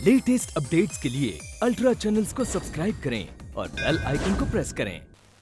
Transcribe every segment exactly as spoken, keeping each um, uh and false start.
Latest updates के लिए ultra channels को सब्सक्राइब करें और बेल आइकन को प्रेस करें।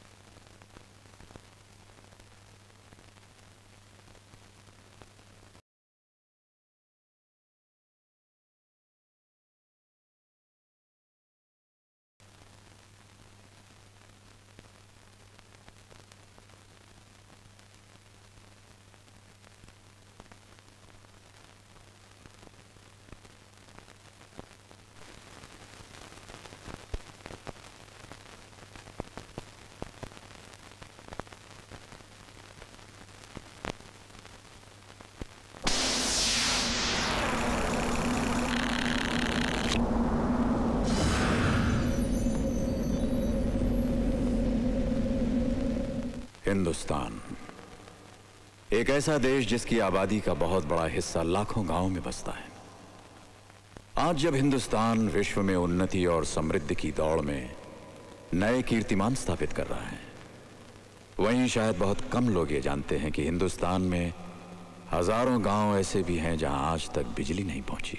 हिंदुस्तान एक ऐसा देश जिसकी आबादी का बहुत बड़ा हिस्सा लाखों गांवों में बसता है। आज जब हिंदुस्तान विश्व में उन्नति और समृद्धि की दौड़ में नए कीर्तिमान स्थापित कर रहा है, वहीं शायद बहुत कम लोग ये जानते हैं कि हिंदुस्तान में हजारों गांव ऐसे भी हैं जहां आज तक बिजली नहीं पहुंची।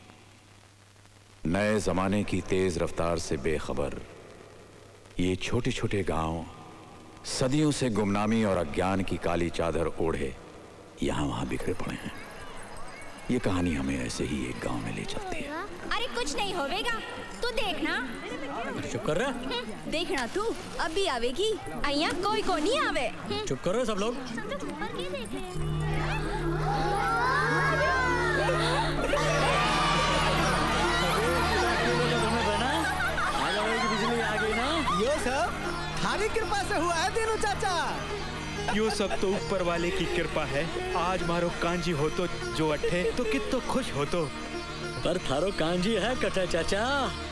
नए जमाने की तेज रफ्तार से बेखबर ये छोटे छोटे गांव सदियों से गुमनामी और अज्ञान की काली चादर ओढ़े यहां वहां बिखरे पड़े हैं। ये कहानी हमें ऐसे ही एक गांव में ले चलती है। अरे कुछ नहीं होवेगा, तू देखना। चुप कर रहा? देखना तू अब भी आवेगी। अय्या कोई को नहीं आवे। चुप करो सब लोग। बिजली आ गई ना? यो सब थारी कृपा से हुआ है दीनू चाचा। यो सब तो ऊपर वाले की कृपा है। आज मारो कांजी हो तो जो अट्ठे तो कितो खुश हो तो। पर थारो कांजी है कटा चाचा।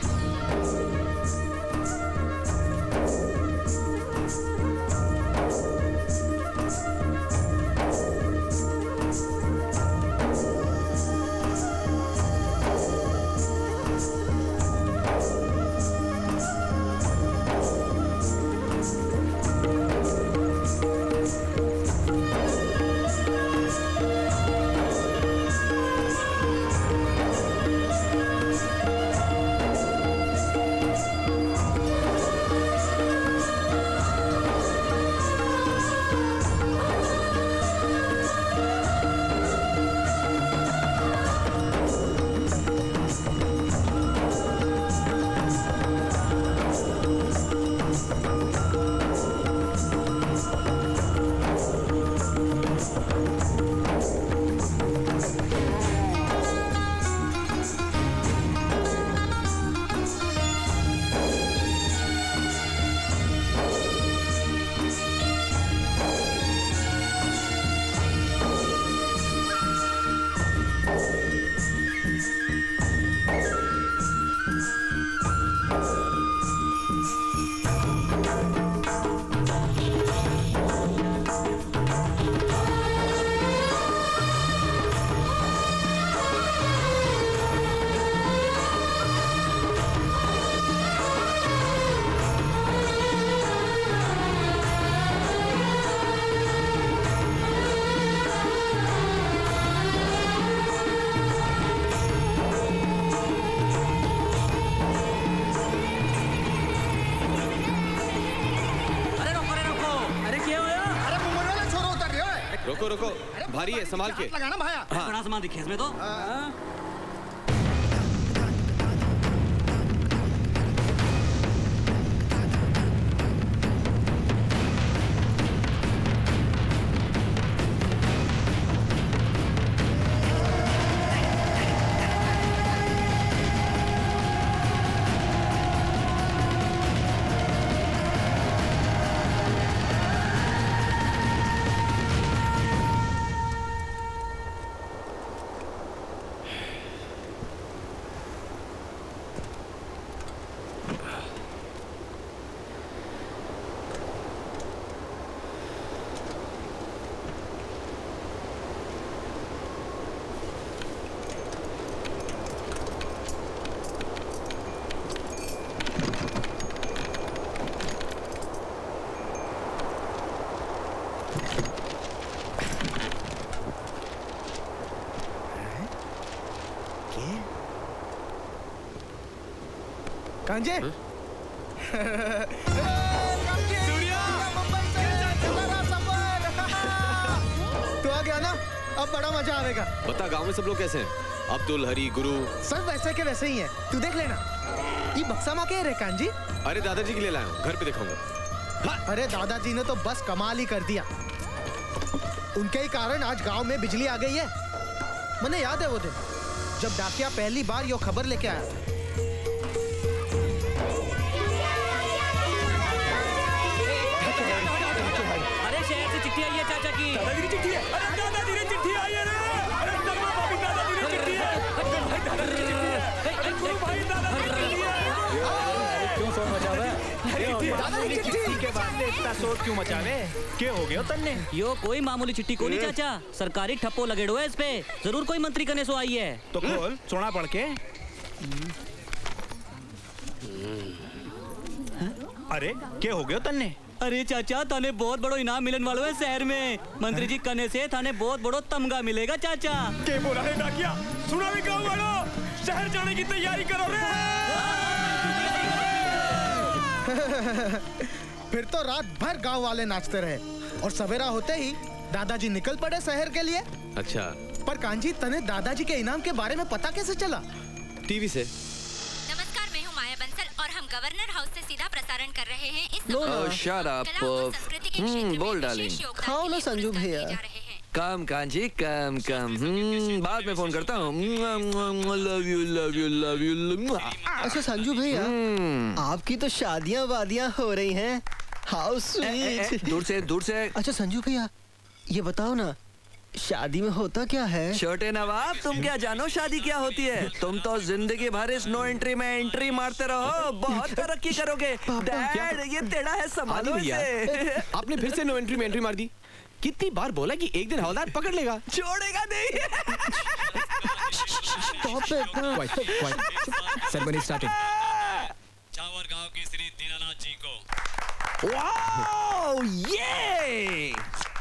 रुको रुको, भारी है, संभाल के लगाना भाया। हाँ। बड़ा सामान दिखे इसमें तो। हाँ। कांजे तू आ गया ना, अब बड़ा मजा आएगा। बता गांव में सब लोग कैसे हैं? अब्दुल, हरी, गुरु सब वैसे के वैसे ही हैं। तू देख लेना। ये बक्सा माँ के रे कांजी? अरे दादाजी के लिए लाया हूँ, घर पे दिखाऊंगा। अरे दादाजी ने तो बस कमाल ही कर दिया। उनके ही कारण आज गांव में बिजली आ गई है। मुझे याद है वो दिन जब डाकिया पहली बार यो खबर लेके आया था। अरे शहर से चिट्ठी आई है चाचा की। दादाजी की चिट्ठी है। अरे दादाजी की चिट्ठी आई है रे। अरे शर्मा भाभी दादाजी की चिट्ठी है। भाई दादाजी की चिट्ठी है। गुरु भाई दादाजी की चिट्ठी है। क्यों शोर मचा रहा है? दादाजी की चिट्ठी के बाद इतना शोर क्यों मचावे? क्या हो गया तन्ने? यो कोई मामूली चिट्ठी को नहीं चाचा, सरकारी ठप्पो लगे हुए इस पे। जरूर कोई मंत्री कने सो आई है। तो खोल, सुना पढ़ के। अरे क्या हो गया तन्ने? अरे चाचा थाने बहुत बड़ो इनाम मिलने वालों है शहर में। मंत्री जी कने से थाने बहुत बड़ो तमगा मिलेगा चाचा। क्या बोला है डाकिया? सुना भी गाँव वालों, शहर जाने की तैयारी करो रे। फिर तो रात भर गांव वाले नाचते रहे और सवेरा होते ही दादाजी निकल पड़े शहर के लिए। अच्छा, पर कांजी तने दादाजी के इनाम के बारे में पता कैसे चला? टीवी से। नमस्कार, मैं हूँ माया बंसल और हम गवर्नर हाउस से सीधा प्रसारण कर रहे हैं इस no no shut up. Hmm बोल डार्लिंग। खाओ ना संजू भैया। कम कांजी कम कम। हम्म बाद में फोन करता हूँ। Love you love you love you. अच्छा संजू भैया, आपकी तो शादियाँ वादियाँ हो रही हैं। How sweet. दूर से दूर से। अच्छा संजू भैया, ये बताओ ना शादी में होता क्या है? छोटे नवाब, तुम क्या जानो शादी क्या होती है? तुम तो जिंदगी भर इस नो एंट्री में एंट्री मारते रहो, बहुत तरक्की करोगे। डैड ये तेरा है, संभालो इसे। आपने फिर से नो एंट्री में एंट्री मार दी। कितनी बार बोला कि एक दिन हवलदार पकड़ लेगा, छोड़ेगा नहीं। Ceremony started. चावर गांव के श्री दीनानाथ जी को। वाओ ये,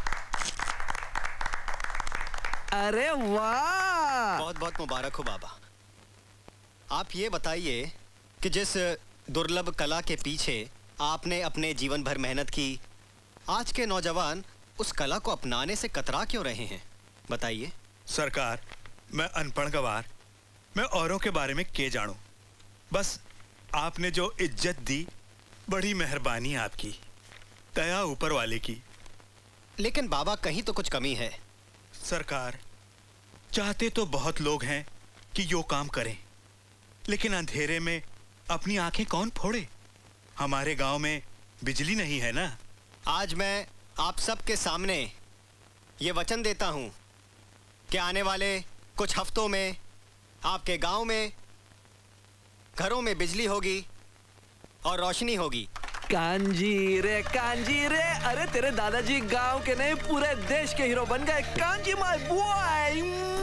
अरे वाह, बहुत बहुत मुबारक हो बाबा। आप ये बताइए कि जिस दुर्लभ कला के पीछे आपने अपने जीवन भर मेहनत की, आज के नौजवान उस कला को अपनाने से कतरा क्यों रहे हैं? बताइए। सरकार, मैं अनपढ़ गवार, मैं औरों के बारे में क्या जानूं? बस आपने जो इज्जत दी, बड़ी मेहरबानी आपकी, दया ऊपर वाले की। लेकिन बाबा कहीं तो कुछ कमी है। सरकार, चाहते तो बहुत लोग हैं कि यो काम करें, लेकिन अंधेरे में अपनी आंखें कौन फोड़े? हमारे गांव में बिजली नहीं है ना। आज मैं आप सबके सामने ये वचन देता हूं कि आने वाले कुछ हफ्तों में आपके गांव में घरों में बिजली होगी और रोशनी होगी। कांजी रे कांजी रे, अरे तेरे दादाजी गांव के नहीं पूरे देश के हीरो बन गए। Kanji my boy.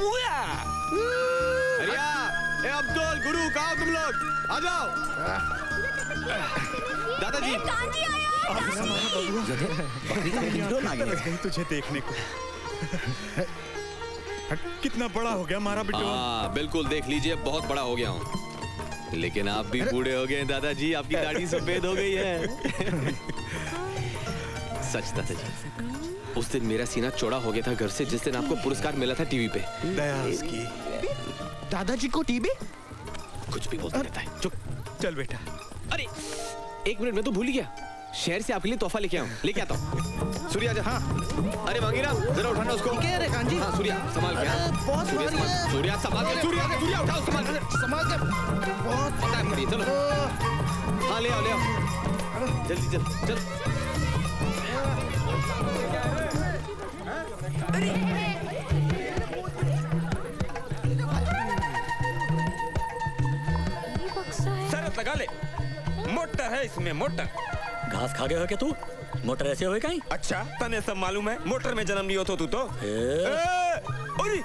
अरिया, ए अब्दुल, गुरु, कहाँ तुम लोग? आ जाओ। दादाजी कांजी आया। तुझे देखने को। कितना बड़ा हो गया हमारा बिट्टू। हाँ बिल्कुल, देख लीजिए बहुत बड़ा हो गया हूँ। लेकिन आप भी बूढ़े हो गए दादाजी, आपकी दाढ़ी सफेद हो गई है। सच दादाजी, उस दिन मेरा सीना चौड़ा हो गया था घर से, जिस दिन आपको पुरस्कार मिला था टीवी पे। दया उसकी। दादाजी को टीवी? कुछ भी बोलता रहता है। चुप। चल बेटा। अरे एक मिनट, मैं तो भूल गया, शहर से आपके लिए तोहफा लेके आऊं, लेके आता हूँ। सूर्या जा। हाँ अरे मांगीराम, जरा उठाना उसको। क्या रे कांजी? हाँ सूर्या संभाल के। बहुत सूर्या भारी है। संभाल, सूर्या संभाल के। सूर्या सूर्या उठाओ, संभाल संभाल के। बहुत पता है मुझे, चलो। हाँ ले आओ ले आओ, जल्दी चल चल। शरत लगा ले, मोटर है इसमें, मोटर। घास खा गया हो क्या तू? मोटर ऐसे हुए कहीं? अच्छा तने सब मालूम है, मोटर में जन्म लियो तो तू तो। कमर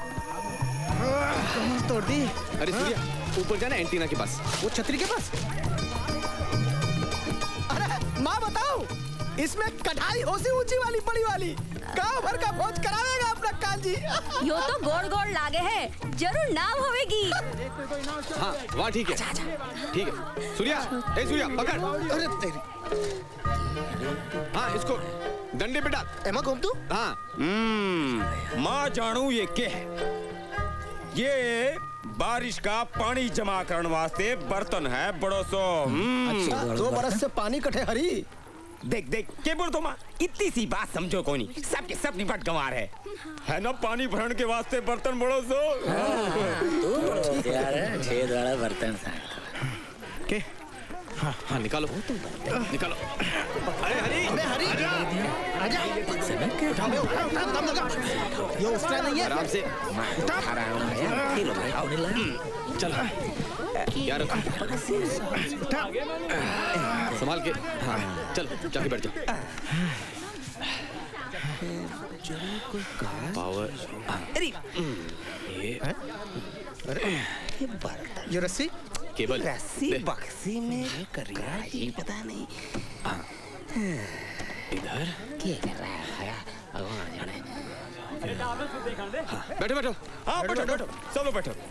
तोड़ दी। अरे सूर्या ऊपर जाना एंटीना के पास, वो छतरी के पास। अरे माँ बताओ, इसमें कढ़ाई होसी ऊंची वाली बड़ी वाली गांव भर का भोज करावेगा अपना कांजी। यो तो गोड़ गोड़ लागे है, जरूर नाम होवेगी। हाँ वाह ठीक है ठीक है। सूर्या ए सूर्या पकड़। अरे तेरी। हाँ इसको डंडे पे डाल। एमा घूम तू? हाँ। हम्म माँ जानू ये क्या है? ये बारिश का पानी जमा करने वास्ते बर्तन है बड़ो सो। अच्छा दो बरस से पानी कटे हरी। देख देख के बोल तो माँ इतनी सी बात समझो कोनी, सब के सब निपट गंवार है है ना। पानी भरने के वास्ते बर्तन बड़ो सो। तू यार छेद वाला बर्तन के हाँ हाँ निकालो निकालो। अरे हरी अबे हरी आजा उठा बे उठा उठा दम लगा। ये उसका नहीं है। आराम से चल यार संभाल के। हाँ चल जाके बैठ जा। पावर अरे ये ये रस्सी केबल रस्सी बक्सी में करिया ये पता नहीं इधर क्या कर रहा है भगवान जाने। हाँ, बैठो बैठो। हाँ बैठो बैठो सब लोग बैठो।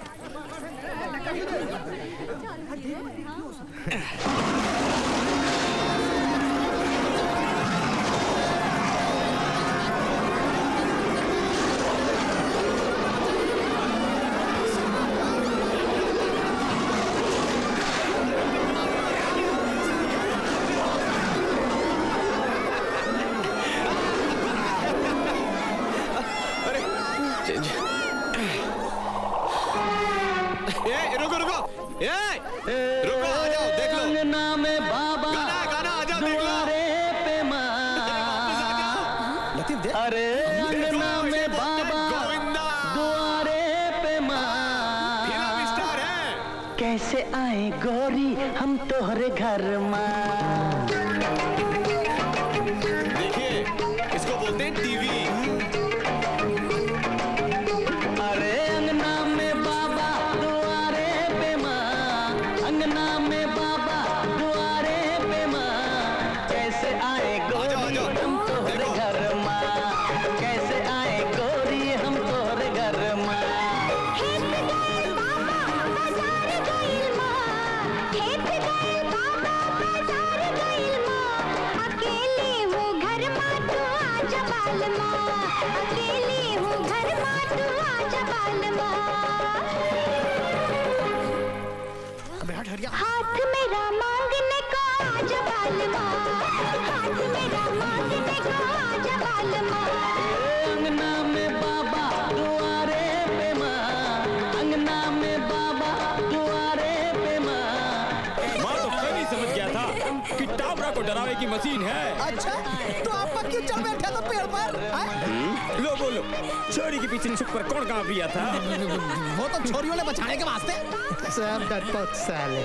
रुको रुको रुको आ जाओ देख लो। अंगना में बाबा गाना गाना आ जाओ देख लो। पे माँ लतीफ दे। अरे अंगना में बाबा द्वारे पे माँ स्टार है। कैसे आए गोरी हम तोहरे घर माँ। देखिए इसको बोलते हैं टीवी। हाथ मेरा मांगने को आजा बालमा, हाथ मेरा मांगने को आजा बालमा। अंगना में बाबा द्वारे पे माँ, अंगना में बाबा द्वारे पे माँ। माँ तो पहले समझ गया था कि टाबरा को डरावे की मशीन है। अच्छा तो आप क्यों चढ़ बैठे तो पेड़ पर? लो बोलो छोरी के पीछे छुप कर कौन कहाँ पिया था? वो तो छोरियों ने बचाने के वास्ते। सब डरपोक साले।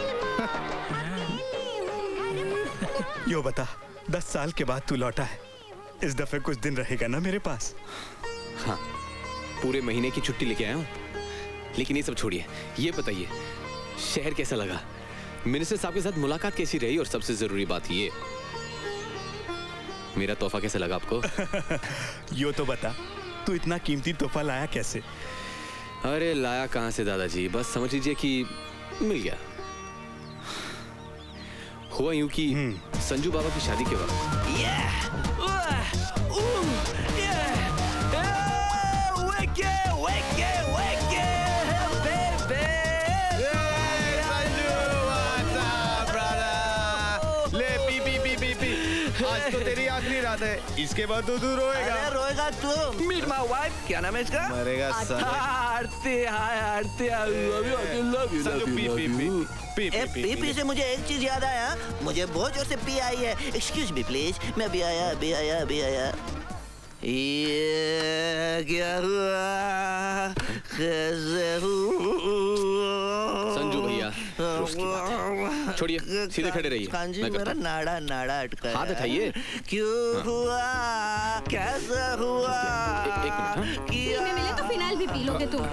यो बता दस साल के बाद तू लौटा है, इस दफे कुछ दिन रहेगा ना मेरे पास? हाँ पूरे महीने की छुट्टी लेके आया हूँ। लेकिन ये सब छोड़िए, ये बताइए शहर कैसा लगा? मिनिस्टर साहब के साथ मुलाकात कैसी रही? और सबसे जरूरी बात ये, मेरा तोहफा कैसा लगा आपको? यो तो बता तू इतना कीमती तोहफा लाया कैसे? अरे लाया कहाँ से दादाजी, बस समझ लीजिए कि मिल गया। हुआ यूं कि संजू बाबा की शादी के वक्त आज तो तेरी आखिरी रात है, इसके बाद तो तू रोएगा। अरे रोएगा तू। मीट माय वाइफ, क्या नाम है इसका? मरेगा साले। Aarti hi Aarti I love you I love you Sanju पी पी पी ए पी पी से मुझे एक चीज याद आया, मुझे बहुत जोर से पी आई है। एक्सक्यूज मी प्लीज, मैं अभी आया अभी आया अभी आया। ये क्या हुआ कैसे हुआ? संजू भैया छोड़िए, सीधे खड़े रहिए। कांजी मेरा नाड़ा नाड़ा अटका। हाथ उठाइए। क्यों हुआ कैसे हुआ? एक मिनट में मिले तो फिनाइल भी पी लोगे तुम।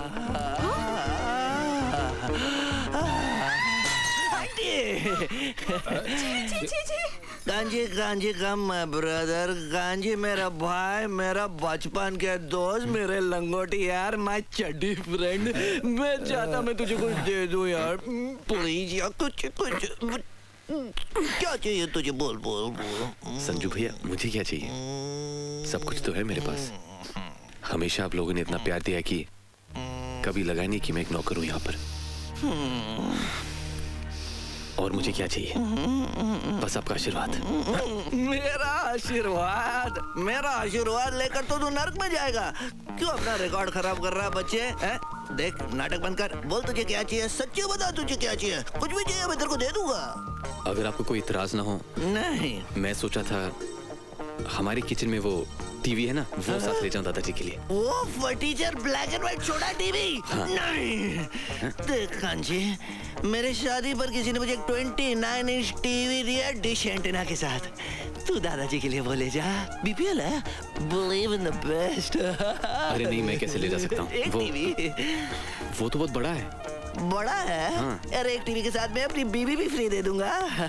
आंटी छी छी छी कांजी कांजी कम ब्रदर, कांजी मेरा भाई, मेरा बचपन के दोस्त, मेरे लंगोटी यार, माय चड्डी फ्रेंड। मैं चाहता मैं तुझे कुछ दे दूं यार, प्लीज यार, कुछ कुछ क्या चाहिए तुझे, बोल बोल बोल। संजू भैया मुझे क्या चाहिए? सब कुछ तो है मेरे पास। हमेशा आप लोगों ने इतना प्यार दिया कि कभी लगा नहीं कि मैं एक नौकर हूं यहाँ पर। और मुझे क्या चाहिए? बस आपका आशीर्वाद। मेरा आशीर्वाद? मेरा आशीर्वाद लेकर तो तू नर्क में जाएगा। क्यों अपना रिकॉर्ड खराब कर रहा बच्चे? है? देख नाटक बंद कर, बोल तुझे क्या चाहिए, सच्ची बता तुझे क्या चाहिए। कुछ भी चाहिए मैं तेरे को दे दूंगा। अगर आपको कोई इतराज ना हो। नहीं। मैं सोचा था हमारे किचन में वो टीवी है ना, वो साथ ले जाऊं दादाजी के लिए। वो फटीचर ब्लैक एंड व्हाइट छोटा टीवी? हाँ। नहीं। देख कांजी, मेरे शादी पर किसी ने मुझे एक उनतीस इंच टीवी दिया डिश एंटीना के साथ। तू दादाजी के लिए वो ले जा। बीपीएल है, बिलीव इन द बेस्ट। अरे नहीं, मैं कैसे ले जा सकता हूँ? एक वो, टीवी। वो तो बहुत बड़ा है। बड़ा है? हाँ। अरे एक टीवी के साथ मैं अपनी बीवी भी फ्री दे दूंगा।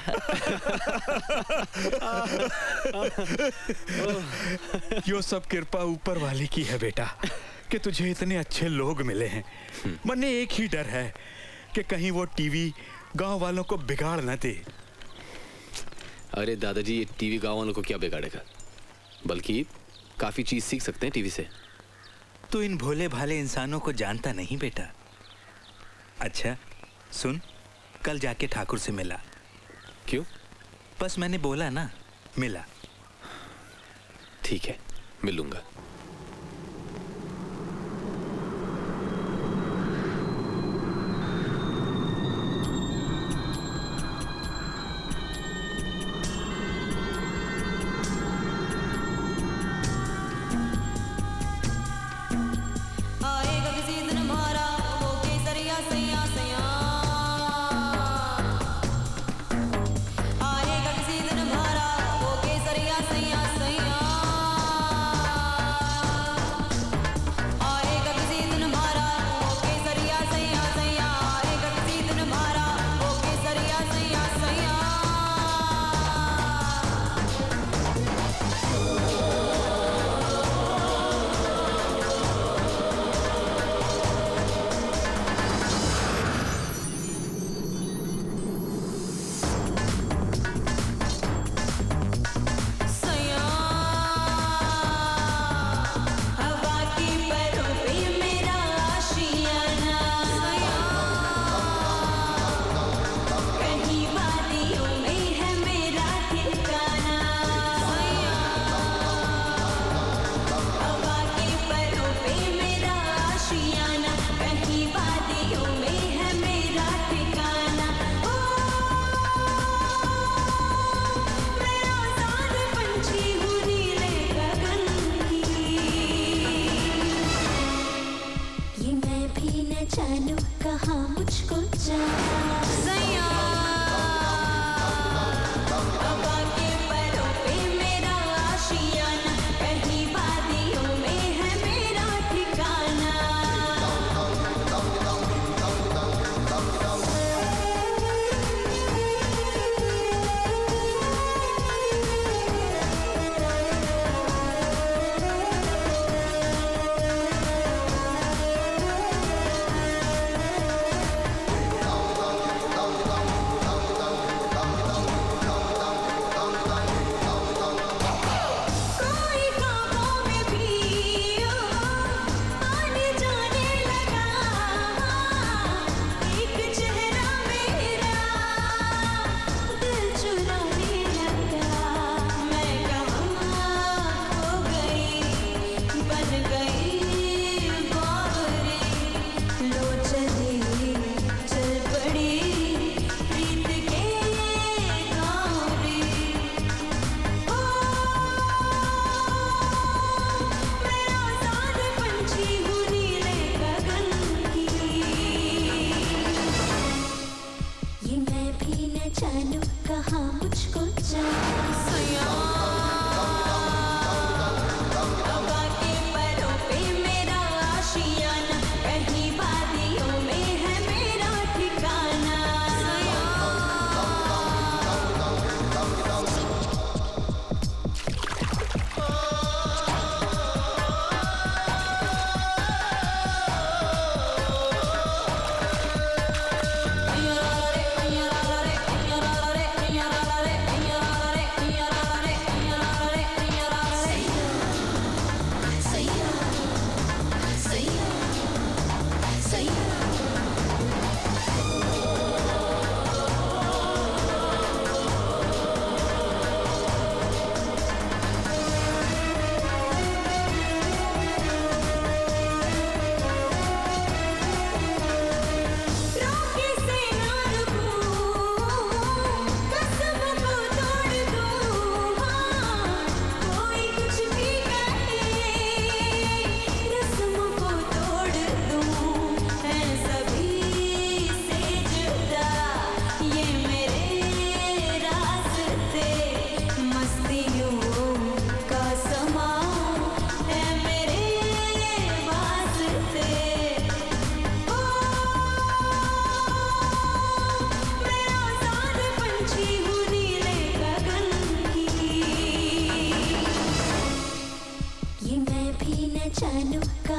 यो सब कृपा ऊपर वाले की है बेटा, कि तुझे इतने अच्छे लोग मिले हैं। मन में एक ही डर है कि कहीं वो टीवी गांव वालों को बिगाड़ न दे। अरे दादाजी, ये टीवी गांव वालों को क्या बिगाड़ेगा, बल्कि काफी चीज सीख सकते हैं टीवी से। तू इन भोले भाले इंसानों को जानता नहीं बेटा। अच्छा सुन, कल जाके ठाकुर से मिला। क्यों? बस मैंने बोला ना, मिला। ठीक है, मिलूंगा।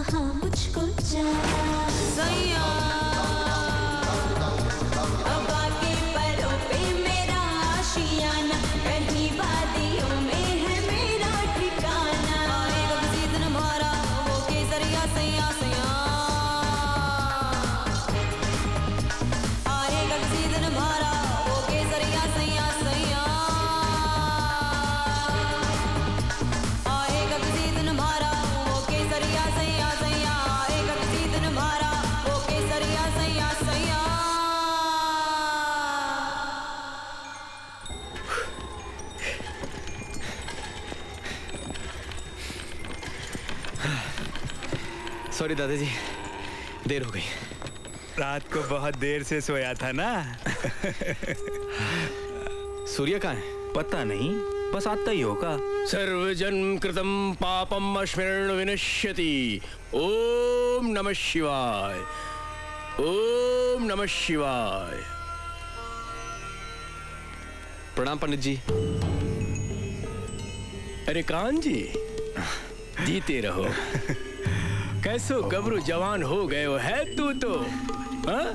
जहाँ मुझको जाना सैया बाकी परों पे मेरा आशियाना कहीं वादियों में है मेरा ठिकाना आएगा किसी दिन हमारा वो केसरिया सैया सैया आएगा किसी दिन हमारा वो केसरिया सैया सैया आएगा किसी दिन हमारा वो केसरिया सैया सैया आएगा किसी दिन हमारा वो केसरिया सैया सैया सॉरी दादाजी, देर हो गई। रात को बहुत देर से सोया था ना। सूर्य कहाँ है? पता नहीं, बस आता ही होगा। सर्वजन्म कृतम पापम स्मरण विनश्यति। ओम नमः शिवाय, ओम नमः शिवाय। प्रणाम पंडित जी। अरे कांजी, जीते रहो। कैसो गबरू जवान हो गए हो है तू तो, हाँ?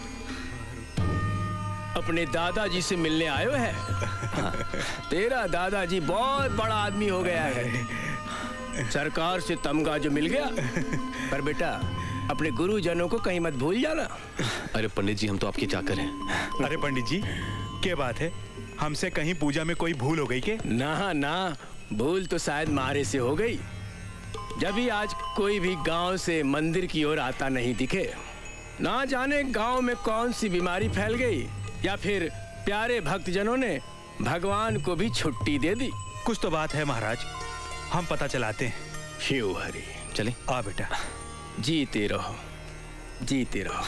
अपने दादाजी से मिलने आयो है। हाँ। तेरा दादाजी बहुत बड़ा आदमी हो गया है, सरकार से तमगा जो मिल गया। पर बेटा अपने गुरुजनों को कहीं मत भूल जाना। अरे पंडित जी, हम तो आपके चाकर हैं। अरे पंडित जी, क्या बात है, हमसे कहीं पूजा में कोई भूल हो गई के? ना ना, भूल तो शायद मारे से हो गई। जब भी आज कोई भी गांव से मंदिर की ओर आता नहीं दिखे, ना जाने गांव में कौन सी बीमारी फैल गई, या फिर प्यारे भक्तजनों ने भगवान को भी छुट्टी दे दी। कुछ तो बात है महाराज, हम पता चलाते हैं। शिव हरि। चले आ बेटा। जीते रहो, जीते रहो।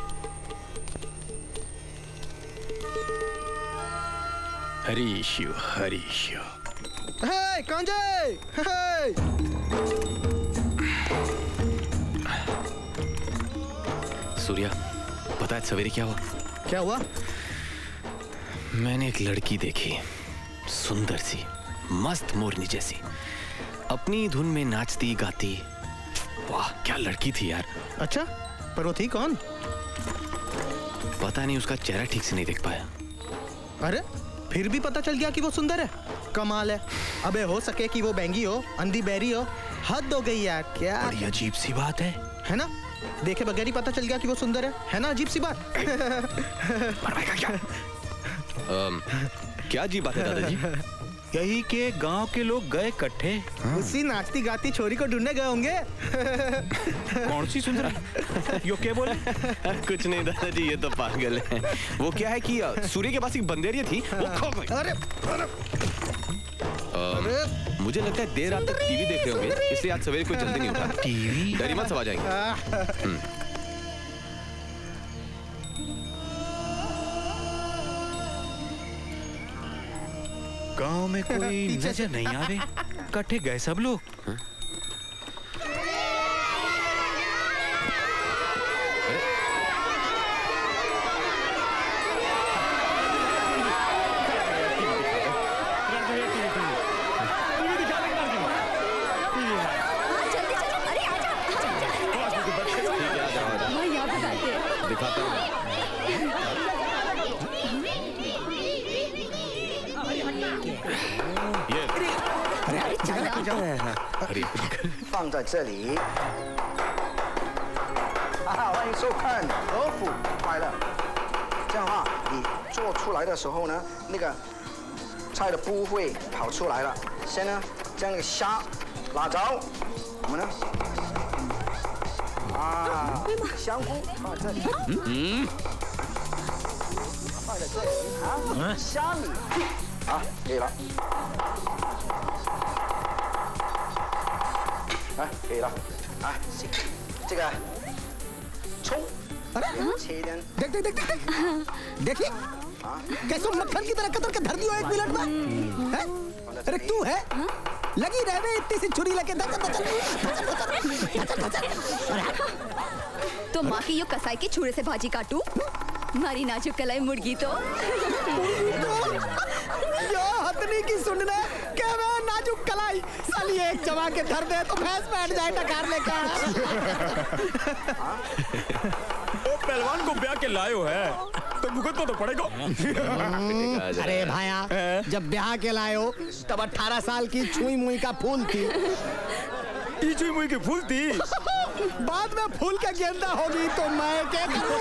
हरि शिव, हरि शिव। हे कांजे, हे सूर्या, पता है सवेरे क्या हुआ? क्या हुआ? मैंने एक लड़की देखी, सुंदर सी, मस्त मोरनी जैसी, अपनी धुन में नाचती गाती। वाह क्या लड़की थी यार। अच्छा, पर वो थी कौन? पता नहीं, उसका चेहरा ठीक से नहीं देख पाया। अरे फिर भी पता चल गया कि वो सुंदर है। कमाल है। अबे हो सके कि वो बैंगी हो, अंधी बैरी हो, हद हो गई यार। क्या बड़ी अजीब सी बात है, है ना? देखे बगैर ही पता चल गया कि वो सुंदर है, है ना? अजीब सी बात। क्या um, क्या अजीब बात है दादाजी? यही के गांव के लोग गए इकट्ठे। हाँ। उसी नाचती गाती छोरी को ढूंढने गए होंगे। कौन सी सुंदर? यो क्या बोले? कुछ नहीं दादाजी, ये तो पागल है। वो क्या है कि सूर्य के पास एक बंदेरिया थी, वो खो गई। अरे, अरे, um, अरे मुझे लगता है देर रात तक टीवी देख रहे होंगे, इसलिए आज सवेरे कोई जल्दी नहीं उठा। टीवी? डरी मत, सब आ जाएंगे। गांव में कोई नजर नहीं आ रहे, इकट्ठे गए सब लोग। हा? दिखाता हूँ। 放在这里。哈哈，欢迎收看《德福快乐》。这样的话，你做出来的时候呢，那个菜的不会跑出来了。先呢，将那个虾拉着，我们呢，啊，香菇放在这里，嗯，放在这里啊，虾米，啊，可以了。 啊，可以了。啊，行，这个葱，切点。 देख देख देख देख देखिए कैसे मक्खन की तरह कतर के धर दियो एक मिनट में। हैं? अरे तू है? लगी रहवे इतनी सी छुरी लेके धर धर तो माँ की यो कसाई के छुरे से भाजी काटू, मारी नाजुक कलाई मुर्गी तो यो हथनी की सुनने क्या मैं नाजुक कलाई साली एक जमा के धर दे तो भैंस बैठ जाए टकार लेकर। वो पहलवान को ब्याह के लायो है तो भुगतना तो पड़ेगा। अरे भाया जब ब्याह के लाए हो तब अठारह साल की छुई मुई का फूल थी। छुई मुई की फूल थी बाद में फूल का गेंदा होगी तो मैं क्या करूं?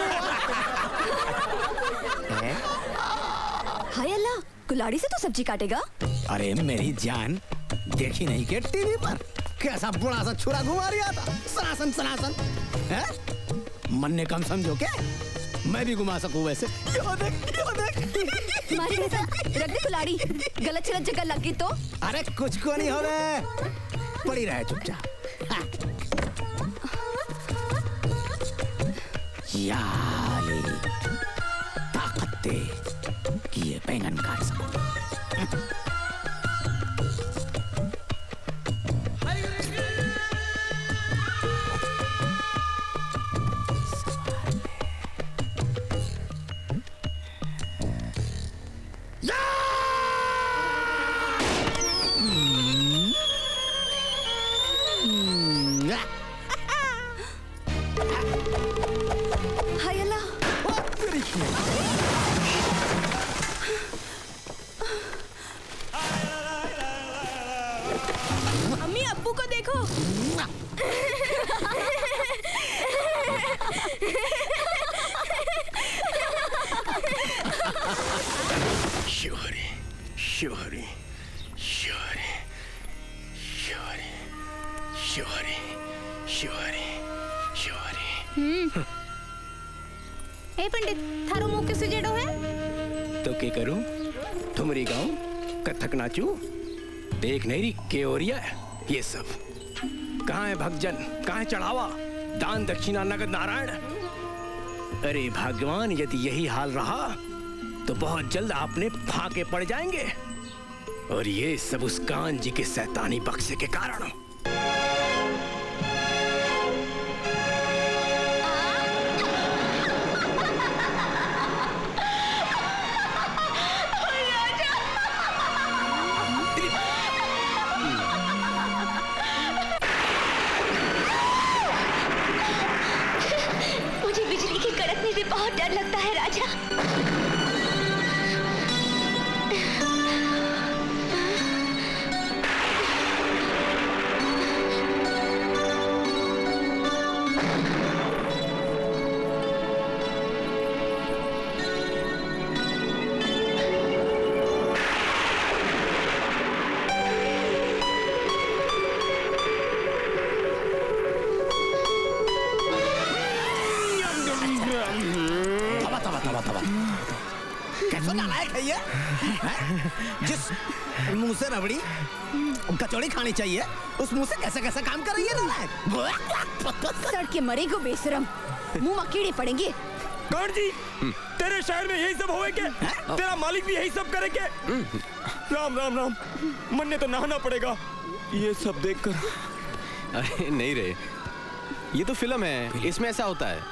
हाय अल्लाह, कुल्हाड़ी से तो सब्जी काटेगा? अरे मेरी जान, देखी नहीं के टीवी पर कैसा बड़ा सा छुरा घुमा रहा था, सनासन सनासन है? मन ने कम समझो क्या? मैं भी घुमा सकूं वैसे। यो देख, यो देख। तुम्हारी जैसा रख दे कुल्हाड़ी, गलत चलत जगह लगी तो? अरे कुछ को नहीं हो रहा, पड़ी रहे चुपचाप। याली ताकत दे कि ये बैंगन काट सकूं। अम्मी अब्बू को देखो। शोहरे, शोहरे, शोहरे, शोहरे, शोहरे, शोहरे, शोहरे। हम्म। ए पंडित, थारो मुंह किस जेड़ो है? तो क्या करूं? ठुमरी गाऊं, कथक नाचूं, देख नहीं रही केवरिया ये सब। कहाँ है भक्तजन, कहाँ है चढ़ावा, दान दक्षिणा नगद नारायण? अरे भगवान, यदि यही हाल रहा तो बहुत जल्द आपने फाके पड़ जाएंगे, और ये सब उस कांजी के शैतानी बक्से के कारण। मुझे बिजली की कड़कने से बहुत डर लगता है राजा। कैसा नालायक है ये? जिस मुंह से रबड़ी कचौड़ी खानी चाहिए उस मुंह से कैसे कैसे काम कर रही है नालायक? सड़ के मरेगो बेशरम, मुंह में कीड़े पड़ेंगे। करण जी, तेरे शहर में यही सब होवे क्या? तेरा मालिक भी यही सब करे क्या? राम राम राम, मन ने तो नहाना पड़ेगा ये सब देखकर। अरे नहीं रे, ये तो फिल्म है, इसमें ऐसा होता है।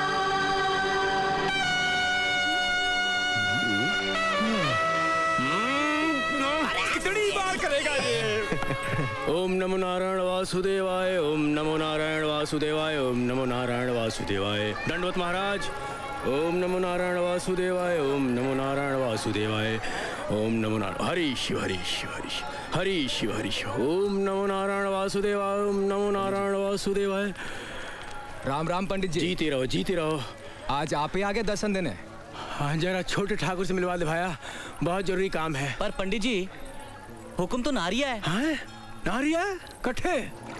कितनी बार करेगा ये? ओम नमो नारायण वासुदेवाय, ओम नमो नारायण वासुदेवाय, ओम नमो नारायण वासुदेवाय। दंडवत महाराज। ओम नमो नारायण वासुदेवाय, ओम नमो नारायण वासुदेवाय, ओम नमो नारायण। हरि शिव हरि शिव हरि शिव हरि शिव हरि शिव। ओम नमो नारायण वासुदेवाय, ओम नमो नारायण वासुदेवाय। राम राम पंडित जी। जीते रहो जीते रहो। आज आप ही आगे दर्शन देने? हाँ, जरा छोटे ठाकुर से मिलवा दे भाया, बहुत जरूरी काम है। पर पंडित जी, हुक्म तो नारिया है। हाँ, नारिया कट्ठे।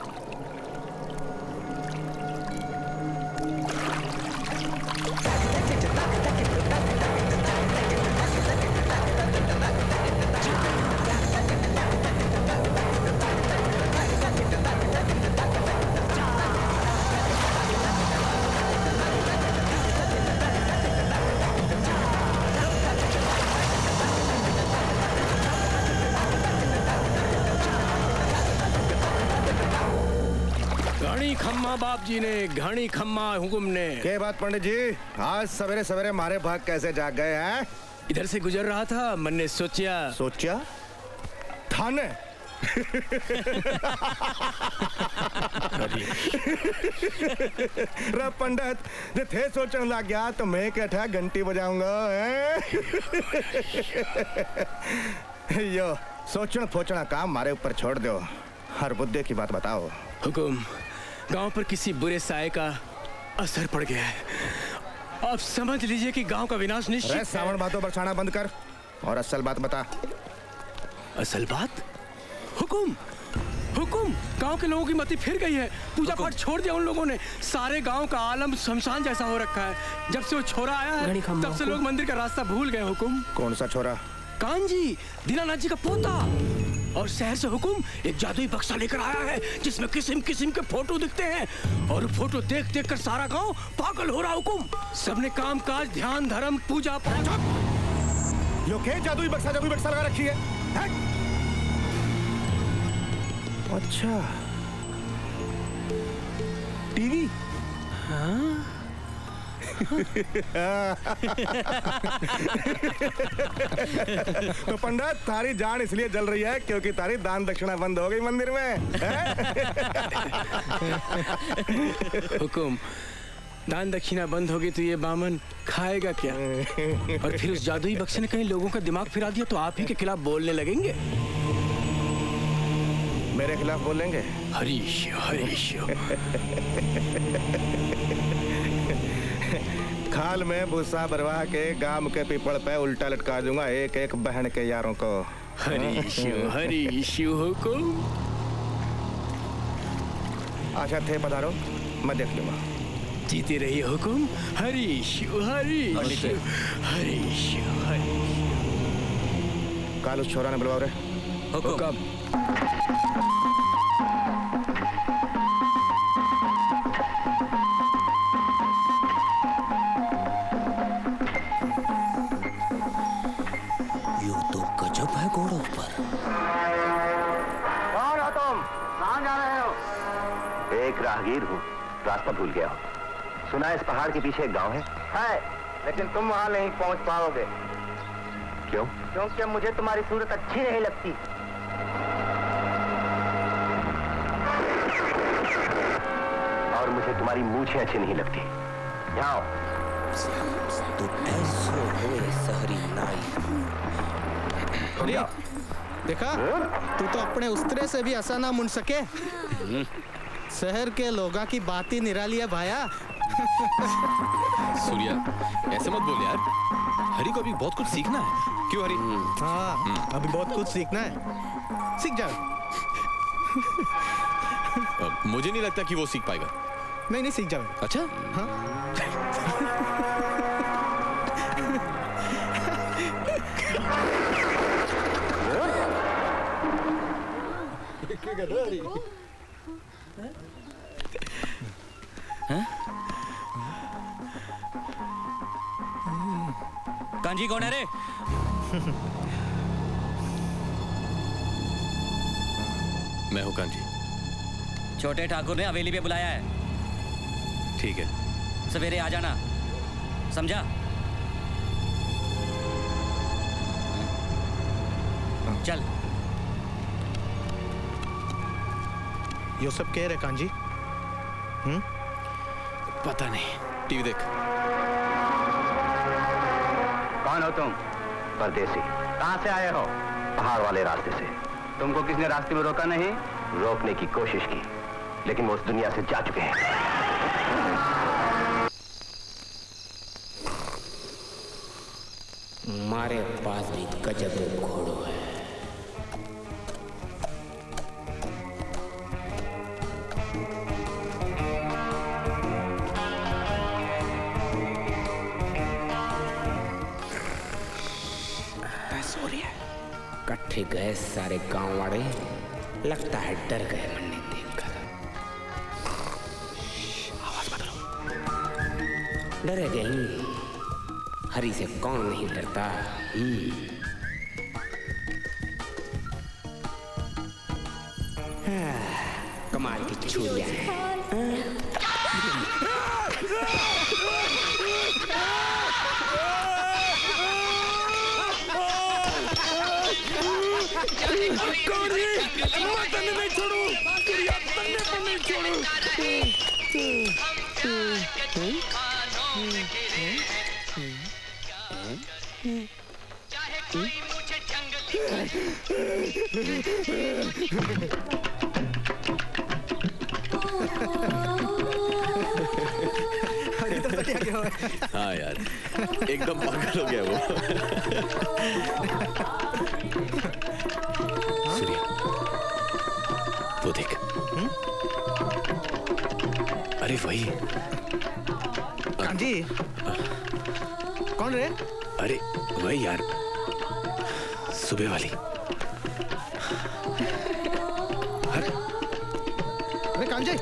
खम्मा बाप जी ने, घनी खम्मा हुकुम ने। क्या बात पंडित जी, आज सवेरे सवेरे मारे भाग कैसे जाग गए हैं? इधर से गुजर रहा था, मन ने सोचा सोचा थाने रे पंडित जे थे सोचने लग गया तो मैं क्या घंटी बजाऊंगा। यो सोचना फोचना काम हमारे ऊपर छोड़ दो, हर मुद्दे की बात बताओ। हुकुम, गांव पर किसी बुरे साए का असर पड़ गया है। आप समझ लीजिए कि गांव का विनाश निश्चित है। सावन बातों बरसाना बंद कर और असल बात बता। असल बात? हुकुम, हुकुम, गांव के लोगों की मति फिर गई है। पूजा पाठ छोड़ दिया उन लोगों ने। सारे गांव का आलम शमशान जैसा हो रखा है। जब से वो छोरा आया है तब से लोग मंदिर का रास्ता भूल गए। हुकुम, कौन सा छोरा? कांजी, दीनानाथ जी का पोता। और शहर से हुकुम एक जादुई बक्सा लेकर आया है जिसमें किस्म किस्म के फोटो दिखते हैं और फोटो देख देख कर सारा गांव पागल हो रहा। हुकुम, सबने काम काज, ध्यान, धर्म, पूजा पाठ। यो के जादुई बक्सा जादुई बक्सा लगा रखी है, है? अच्छा, टीवी? हाँ? तो पंडित तारी जान इसलिए जल रही है क्योंकि तारी दान दक्षिणा बंद हो गई मंदिर में। हुकुम, दान दक्षिणा बंद होगी तो ये बामन खाएगा क्या? और फिर उस जादुई बक्से ने कहीं लोगों का दिमाग फिरा दिया तो आप ही के खिलाफ बोलने लगेंगे। मेरे खिलाफ बोलेंगे? हरीश, हरीश। खाल में भूसा भरवा के गांव के पीपल पे उल्टा लटका दूंगा एक एक बहन के यारों को। हरीश, हरीश। हुकुम, आशा थे पधारो, मैं देख लूंगा। जीते रहिए हुकुम। हरीश, हरीश, हरीश, हरीश। काल उस छोरा ने बुलवाओ रे। हुकुम। घोड़ों पर। कौन हो तुम? कहाँ जा रहे हो? एक राहगीर हूँ, रास्ता भूल गया हूँ। सुना है इस पहाड़ के पीछे एक गांव है? है, लेकिन तुम वहाँ नहीं पहुँच पाओगे। क्यों? क्योंकि मुझे तुम्हारी सूरत अच्छी नहीं लगती। और मुझे तुम्हारी मूछें अच्छी नहीं लगती। जाओ। तो ऐसो होए सहरी नाई। देखा, तू तो अपने उस्तरे से भी ऐसा ना मुड़ सके। शहर के लोगों की बात ही निराली है भाया। सूर्या, ऐसे मत बोल यार। हरी को अभी बहुत कुछ सीखना है। क्यों हरी? हाँ, अभी बहुत कुछ सीखना है। सीख जाओ। मुझे नहीं लगता कि वो सीख पाएगा। नहीं नहीं, सीख जाओ। अच्छा? हाँ। कांजी कौन है रे? मैं हूँ कांजी। छोटे ठाकुर ने हवेली पे बुलाया है। ठीक है, सवेरे आ जाना, समझा? चल। ये सब कह रहे कांजी? हम्म? पता नहीं। टीवी देख। कौन हो तुम? परदेसी। कहाँ से आए हो? पहाड़ वाले रास्ते से। तुमको किसने रास्ते में रोका नहीं? रोकने की कोशिश की, लेकिन वो उस दुनिया से जा चुके हैं। हमारे पास भी गजब घोड़ो है। कट्ठे गए सारे गांव वाले, लगता है डर गए मन्ने देखकर। आवाज बदलो। डरे गई। हरी से कौन नहीं डरता? कमाल की छुरियां हैं। गौरी मैं तन्ने नहीं छोड़ू सूर्या तन्ने पर नहीं छोड़ू हाँ यार एकदम पागल हो गया वो। सूर्या वो देख। अरे वही कांजी कौन रे? अरे वही यार सुबह वाली। अरे कांजी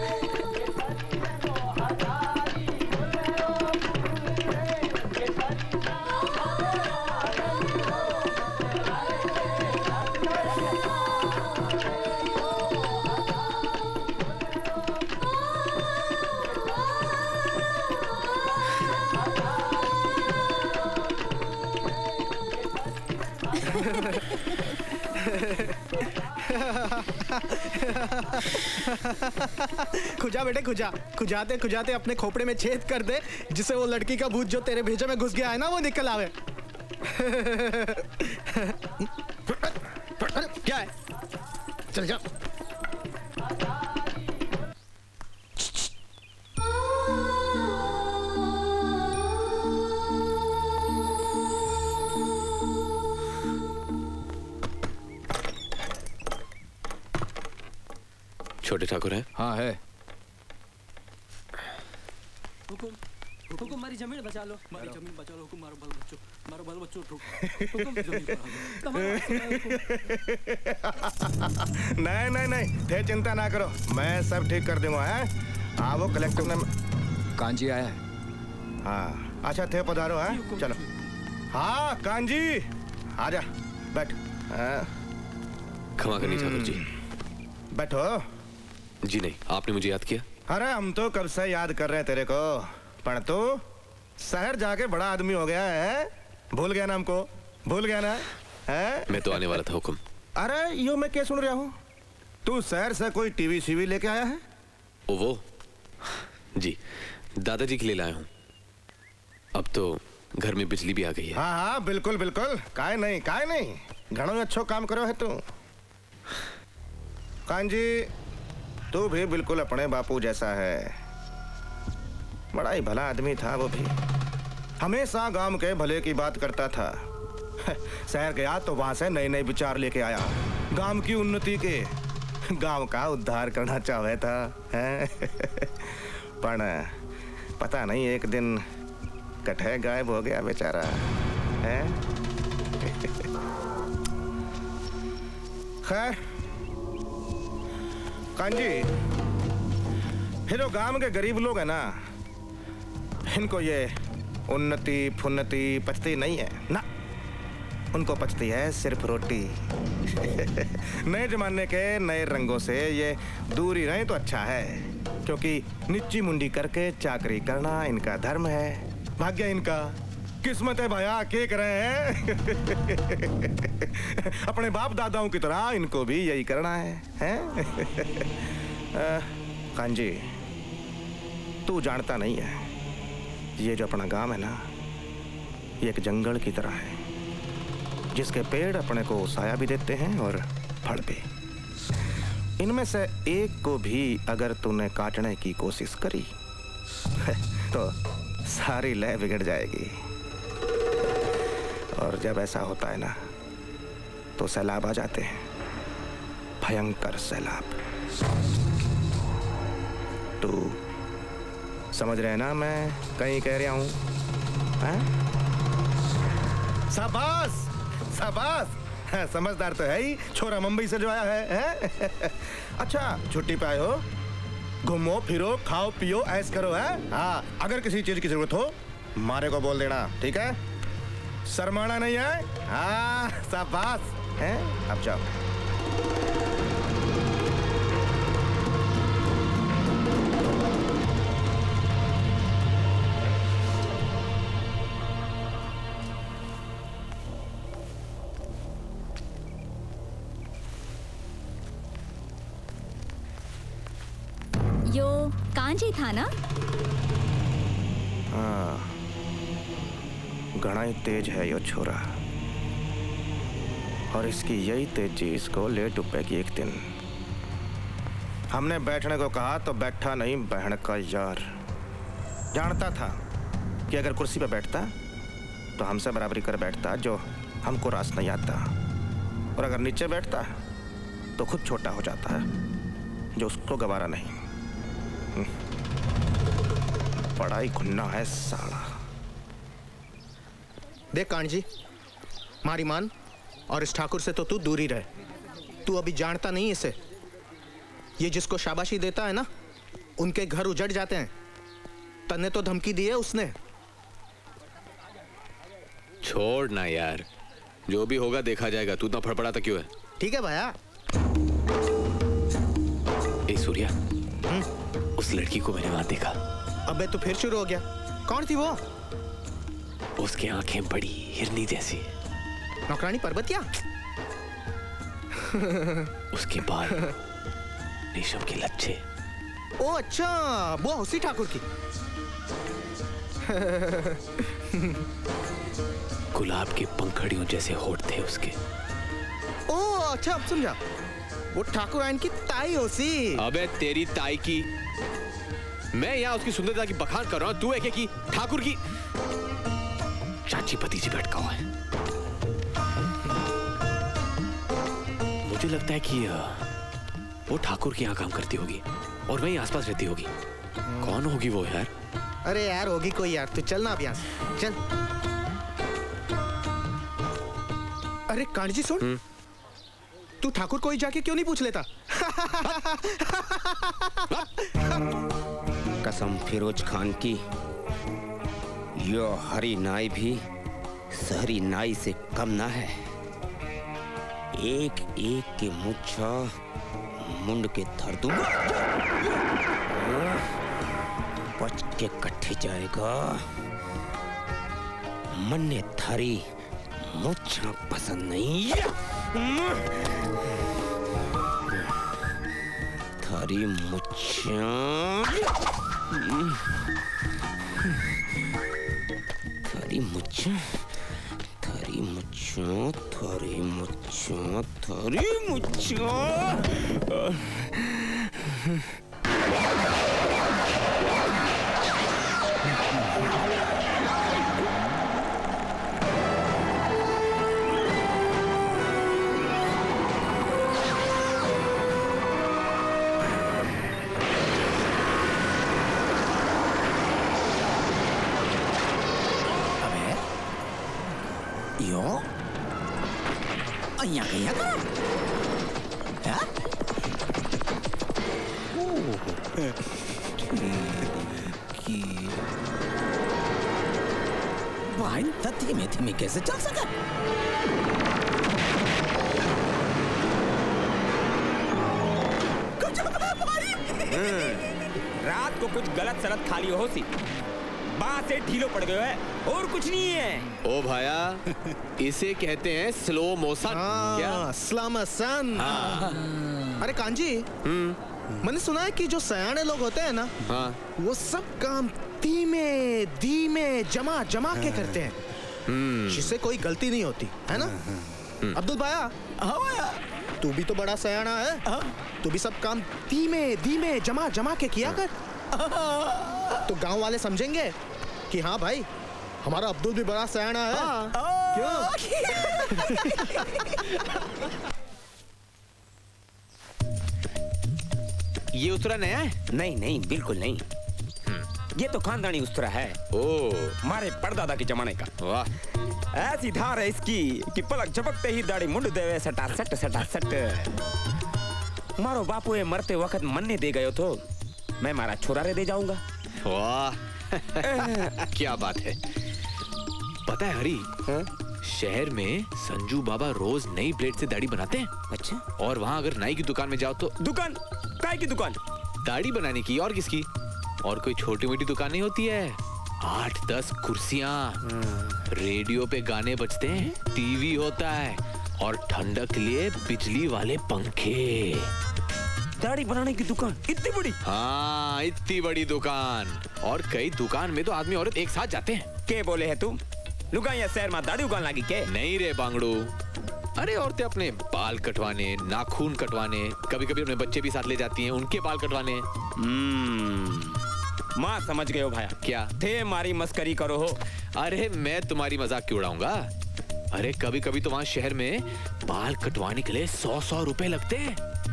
खुजा बेटे खुजा खुजाते खुजाते अपने खोपड़े में छेद कर दे जिससे वो लड़की का भूत जो तेरे भेजे में घुस गया है ना वो निकल आवे। क्या है? चल जा। छोटे ठाकुर है? हाँ है। हुकुम हुकुम मारी जमीन बचा लो मारी जमीन बचा लो हुकुम मारो बाल बच्चों मारो बाल बच्चों हुकुम जमीन नहीं नहीं नहीं थे चिंता ना करो मैं सब ठीक कर दूंगा। है हाँ वो कलेक्टर ने कांजी आया है। हाँ अच्छा थे पधारो है चलो। हाँ कांजी आजा बैठ। क्षमा करनी ठाकुर जी। बैठो। जी नहीं आपने मुझे याद किया। अरे हम तो कब से याद कर रहे हैं तेरे को पर तू शहर जाके बड़ा आदमी हो गया है। भूल गया ना हमको भूल गया ना है? मैं तो आने वाला था हुकुम। अरे यो मैं क्या सुन रहा हूँ तू शहर से कोई टीवी सीवी लेके आया है? ओ वो जी दादाजी के लिए लाया हूँ। अब तो घर में बिजली भी आ गई है। हाँ हाँ बिल्कुल बिल्कुल काय नहीं काय नहीं घणो अच्छो काम करो है तू। कांजी तू भी बिल्कुल अपने बापू जैसा है। बड़ा ही भला आदमी था वो भी हमेशा गांव के भले की बात करता था। शहर गया तो वहां से नए नए विचार लेके आया गांव की उन्नति के गांव का उद्धार करना चाहे था। पर पता नहीं एक दिन कटे गायब हो गया बेचारा है। खैर कांजी फिर वो गांव के गरीब लोग हैं ना इनको ये उन्नति फुन्नति पचती नहीं है ना। उनको पचती है सिर्फ रोटी। नए जमाने के नए रंगों से ये दूरी रहे तो अच्छा है क्योंकि नीची मुंडी करके चाकरी करना इनका धर्म है। भाग्य इनका किस्मत है भाया के करे हैं। अपने बाप दादाओं की तरह इनको भी यही करना है, हैं? कांजी तू जानता नहीं है ये जो अपना गांव है ना ये एक जंगल की तरह है जिसके पेड़ अपने को साया भी देते हैं और फल भी। इनमें से एक को भी अगर तूने काटने की कोशिश करी तो सारी लय बिगड़ जाएगी। और जब ऐसा होता है ना तो सैलाब आ जाते हैं भयंकर सैलाब। तू समझ रहे ना मैं कहीं कह रहा हूं? शाबाश शाबाश समझदार तो है ही छोरा मुंबई से जो आया है, है? अच्छा छुट्टी पे आए हो घूमो फिरो खाओ पियो ऐश करो है। हाँ अगर किसी चीज की जरूरत हो मारे को बोल देना ठीक है। शर्माना नहीं है। हाँ शाबाश है। अब जाओ। कांजी था ना? हाँ, घना ही तेज है यो छोरा, और इसकी यही तेजी इसको ले डुबेगी एक दिन। हमने बैठने को कहा तो बैठा नहीं बहन का यार। जानता था कि अगर कुर्सी पे बैठता तो हमसे बराबरी कर बैठता, जो हमको रास नहीं आता, और अगर नीचे बैठता तो खुद छोटा हो जाता है, जो उसको गवारा नहीं। बड़ा ही गुन्ना है साला। देख कांजी, मारी मान और इस ठाकुर से तो तू दूर ही रहे। तू अभी जानता नहीं इसे। ये जिसको शाबाशी देता है ना, उनके घर उजड़ जाते हैं। तन्ने तो धमकी दी है उसने। छोड़ ना यार, जो भी होगा देखा जाएगा। तू इतना फड़फड़ाता क्यों है? ठीक है भैया। ए सूर्या, उस लड़की को मैंने वहां देखा। अबे तो फिर शुरू हो गया। कौन थी वो? उसकी आंखें बड़ी हिरनी जैसी, नौकरानी पर्वतिया। उसके बाल रेशम के लच्छे। ओ अच्छा, वो उसी ठाकुर की। गुलाब की पंखड़ियों जैसे होठ थे उसके। ओ अच्छा, अब समझा। वो ठाकुर आयन की ताई होसी। अबे तेरी ताई की। मैं यहाँ उसकी सुंदरता की बखान कर रहा हूँ, तू है की ठाकुर की चाची भतीजी भटका हुआ है। मुझे लगता है कि वो ठाकुर के यहाँ काम करती होगी और वहीं आसपास रहती होगी। कौन होगी वो यार? अरे यार होगी कोई यार, तू चलना अब यहाँ से, चल। अरे कांजी सुन, तू ठाकुर को ही जाके क्यों नहीं पूछ लेता? कसम फिरोज खान की, यो हरी नाई भी सहरी नाई से कम ना है। एक एक के मुच्छा मुंड के धर दूंगा, बच के कट्ठे जाएगा। मन ने थारी मुच्छा पसंद नहीं, थारी मुच्छा थारी मुच्छा थारी मुच्छा थारी मुच्छा थारी मुच्छा। અહીંયા કયા કરો? હા? भाई इतना धीमे धीमे कैसे चल सका? रात को कुछ गलत सलत खाली हो सी, बात से ढीलो पड़ गयो है और कुछ नहीं है। ओ भाया, इसे कहते हैं स्लो मोशन। क्या? Slow motion. अरे कांजी, मैंने सुना है कि जो सयाने लोग होते हैं ना, हाँ, वो सब काम धीमे धीमे जमा जमा के करते हैं, जिससे कोई गलती नहीं होती है ना? अब्दुल भाया, हाँ भाया, तू भी तो बड़ा सयाना है, तू भी सब काम धीमे धीमे जमा जमा के किया कर, तो गांव वाले समझेंगे कि हाँ भाई हमारा अब्दुल भी बड़ा सयाना है। क्यों? ये उस्तरा नया है? नहीं नहीं बिल्कुल नहीं, ये तो खानदानी उस्तरा है। ओ, हमारे परदादा के जमाने का। वाह, ऐसी धार है इसकी कि पलक झपकते ही दाढ़ी मुंड देवे सटा सट सटा सट। मारो बापू ये मरते वक्त मन्ने दे गयो तो मैं मारा छोरा रे दे जाऊंगा। वाह क्या बात है। पता है हरी, हा? शहर में संजू बाबा रोज नई ब्लेड से दाढ़ी बनाते हैं। अच्छा? और वहाँ अगर नाई की दुकान में जाओ तो दुकान काय की दुकान? दाढ़ी बनाने की। और किसकी? और कोई छोटी मोटी दुकान नहीं होती है। आठ दस कुर्सियाँ, रेडियो पे गाने बजते हैं, टीवी होता है और ठंडक लिए बिजली वाले पंखे। दाढ़ी बनाने की दुकान इतनी बड़ी? हाँ, इतनी बड़ी दुकान, और कई दुकान में तो आदमी औरत एक साथ जाते हैं। के बोले है तुम? लुगाइया शहर में दाढ़ी उगान लगी के? नहीं रे बांगड़ू, अरे औरतें अपने बाल कटवाने, नाखून कटवाने, कभी कभी अपने बच्चे भी साथ ले जाती हैं उनके बाल कटवाने। हम्म, माँ समझ गए हो भाया। क्या थे मारी मस्करी करो हो? अरे मैं तुम्हारी मजाक क्यों उड़ाऊंगा? अरे कभी कभी तो वहाँ शहर में बाल कटवाने के लिए सौ सौ रुपए लगते हैं।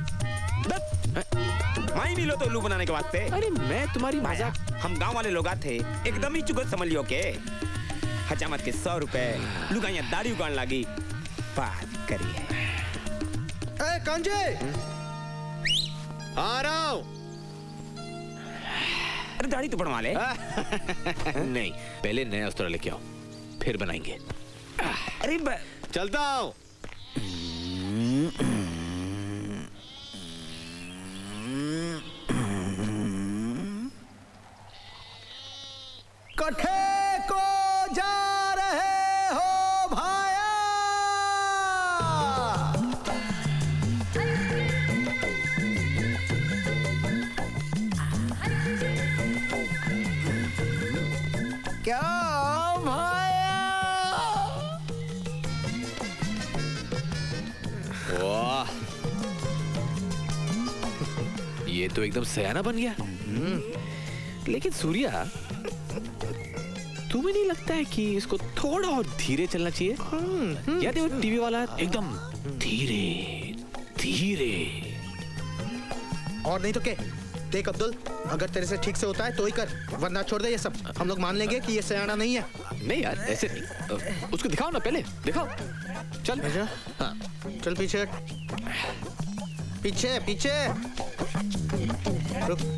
माई भी लो तो उल्लू बनाने के वास्ते। अरे मैं तुम्हारी मजाक, हम गांव वाले लोग थे एकदम ही चुगत समझ लियो के हजामत के सौ रुपए लुगाइया दाढ़ी उगान लगी। बात करिए। ए कांजी, आ रहा हूं। अरे दाढ़ी तो बनवा ले। नहीं, पहले नया उस्तरा लेके आओ, फिर बनाएंगे। अरे चलता हूं। कठे को जा रहे हो भाया? क्या भाया? वाह, ये तो एकदम सयाना बन गया। लेकिन सूर्या, तुम्हें नहीं लगता है कि इसको थोड़ा और धीरे चलना चाहिए? या देखो टीवी वाला एकदम धीरे धीरे। और नहीं तो क्या? देख अब्दुल, अगर तेरे से ठीक से होता है तो ही कर, वरना छोड़ दे ये सब। हम लोग मान लेंगे कि ये सयाना नहीं है। नहीं यार, ऐसे नहीं। उसको दिखाओ ना, पहले दिखाओ। चल हाँ, चल पीछे पीछे पीछे रुक।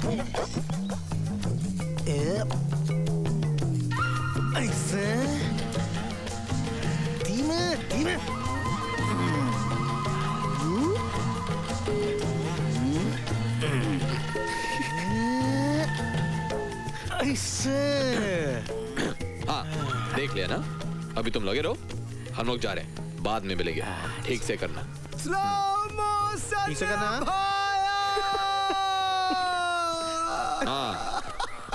ऐसे धीमे धीमे। ऐसे। हाँ, देख लिया ना? अभी तुम लगे रहो, हम लोग जा रहे हैं, बाद में मिलेंगे। ठीक से करना। Slow motion. ठीक से करना। हाँ।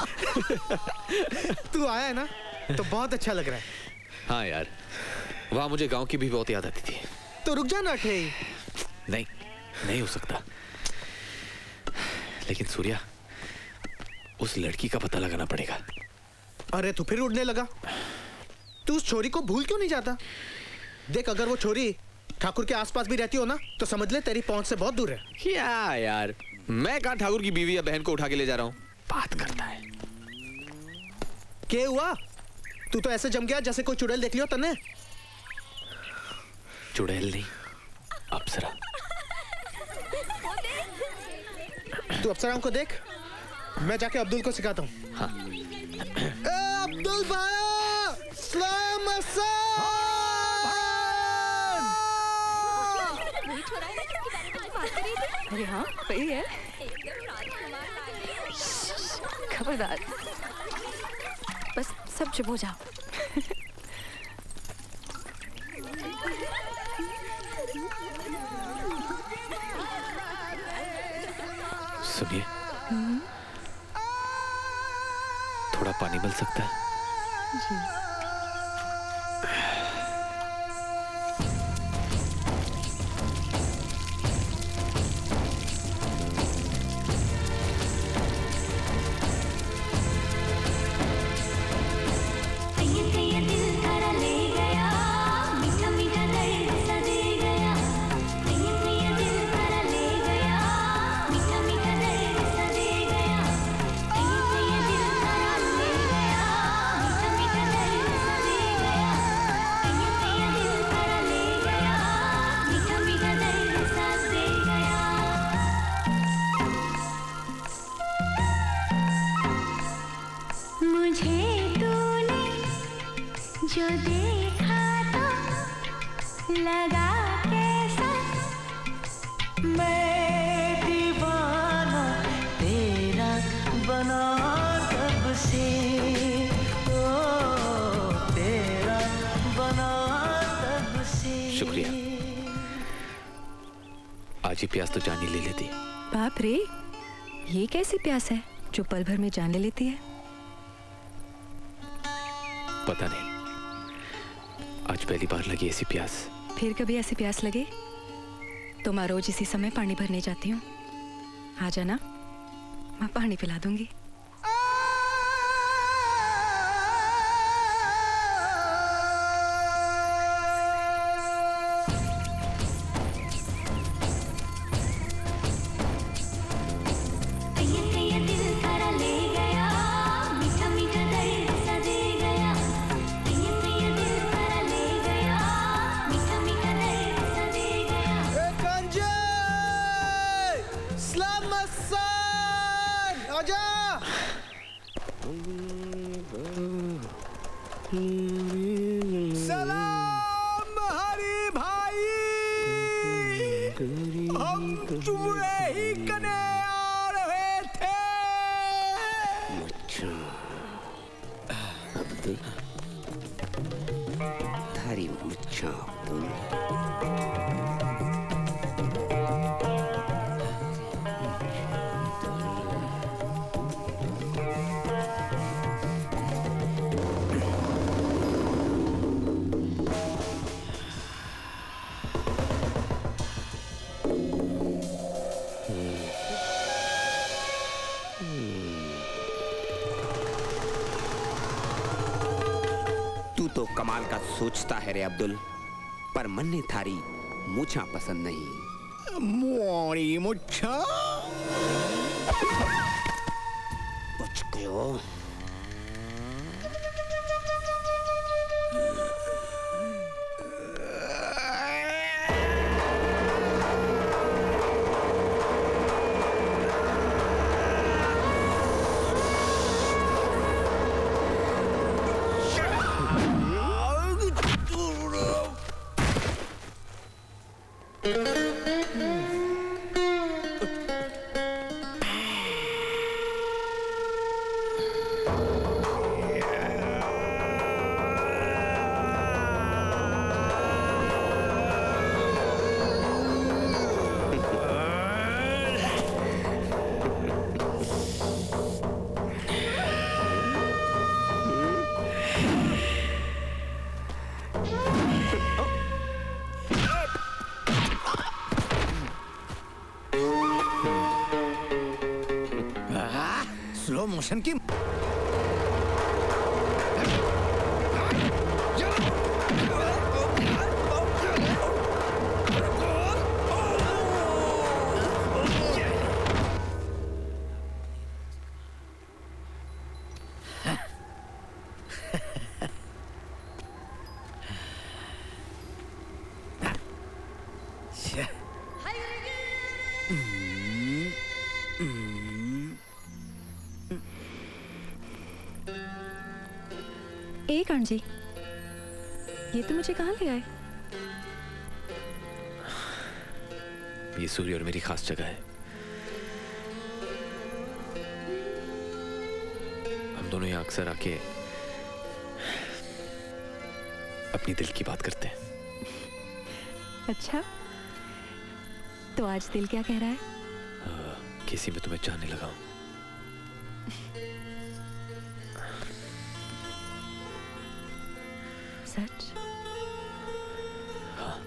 तू आया है ना, तो बहुत अच्छा लग रहा है। हाँ यार, वहाँ मुझे गांव की भी बहुत याद आती थी। तो रुक जा ना ठे। नहीं, नहीं हो सकता। लेकिन सूर्या, उस लड़की का पता लगाना पड़ेगा। अरे तू फिर उड़ने लगा। तू उस छोरी को भूल क्यों नहीं जाता? देख, अगर वो छोरी ठाकुर के आसपास भी रहती हो ना, तो समझ ले तेरी पहुंच से बहुत दूर है। क्या यार, मैं कहाँ ठाकुर की बीवी या बहन को उठा के ले जा रहा हूँ? बात करता है। क्या हुआ? तू तो ऐसे जम गया जैसे कोई चुड़ैल देख लियो तन्ने। चुड़ैल नहीं, अप्सरा। तू अप्सराओं को देख, मैं जाके अब्दुल को सिखाता हूँ। हाँ। अब्दुल भाई, स्लो मोशन। अरे हाँ, वही है। खबरदार, बस सब चुप हो जाओ। सुनिए, थोड़ा पानी मिल सकता है? जी। जो देखा तो लगा कैसा, मैं दीवाना तेरा बना कब से, ओ तेरा बना कब से। शुक्रिया, आज ही प्यास तो जान ही ले लेती। बाप रे, ये कैसी प्यास है जो पल भर में जान ले लेती है? पता नहीं, आज पहली बार लगी ऐसी प्यास। फिर कभी ऐसी प्यास लगे तो मैं रोज इसी समय पानी भरने जाती हूँ। आ जाना, मैं पानी पिला दूंगी। सलाम हरी भाई, हम चूड़े ही कने आ रहे थे। अब्दुल, थारी मुच्छा अब्दुल। तो कमाल का सोचता है रे अब्दुल, पर मन ने थारी मुछा पसंद नहीं। मोरी मुच्छा बच गयो। स्लो मोशन की ए कांजी, ये तो मुझे कहाँ ले आए? ये सूर्य और मेरी खास जगह है। हम दोनों यहाँ अक्सर आके अपनी दिल की बात करते हैं। अच्छा, तो आज दिल क्या कह रहा है? आ, किसी में तुम्हें चाहने लगा हूं। सच? हाँ।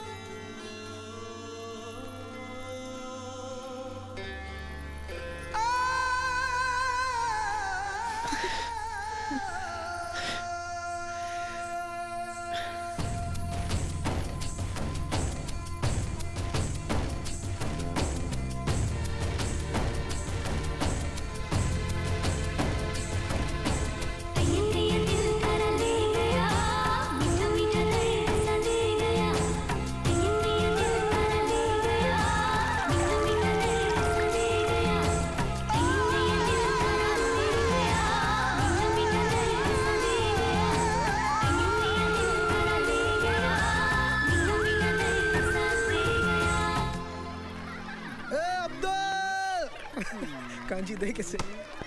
कांजी दे किसे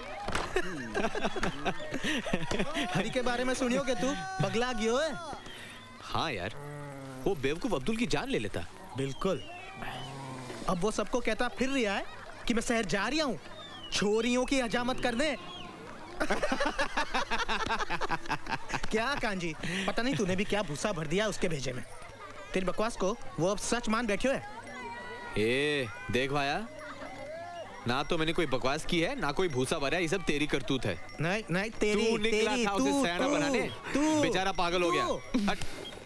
हरी के बारे में सुनियो के तू पगला गयो है। हाँ यार, वो बेवकूफ अब्दुल की जान ले लेता। बिल्कुल। अब वो सबको कहता फिर रहा है कि मैं शहर जा रही हूँ छोरियों की हजामत करने। क्या कांजी, पता नहीं तूने भी क्या भूसा भर दिया उसके भेजे में। तेरी बकवास को वो अब सच मान बैठे है। ए, देख भाया, ना तो मैंने कोई बकवास की है ना कोई भूसा भरा है, ये सब तेरी करतूत है। नहीं नहीं तेरी तू निकला तेरी था तू, उसे सयाना तू, बनाने, तू, बेचारा पागल हो गया। हट।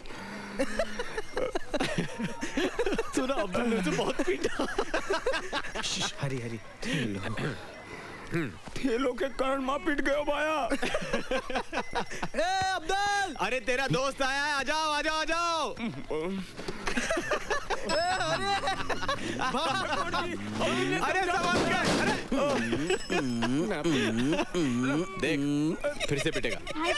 सुना अब्दुल ने उसे बहुत पीटा। हरी हरी ठेलों के कारण माँ पीट गए भाया। ए अब्दुल, अरे तेरा दोस्त आया है, आ जाओ आ जाओ आ जाओ। अरे संभाल के, देख फिर से पिटेगा।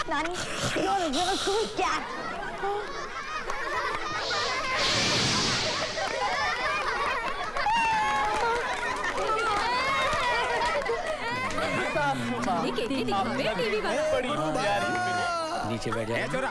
नीचे बैठ जा। छोरा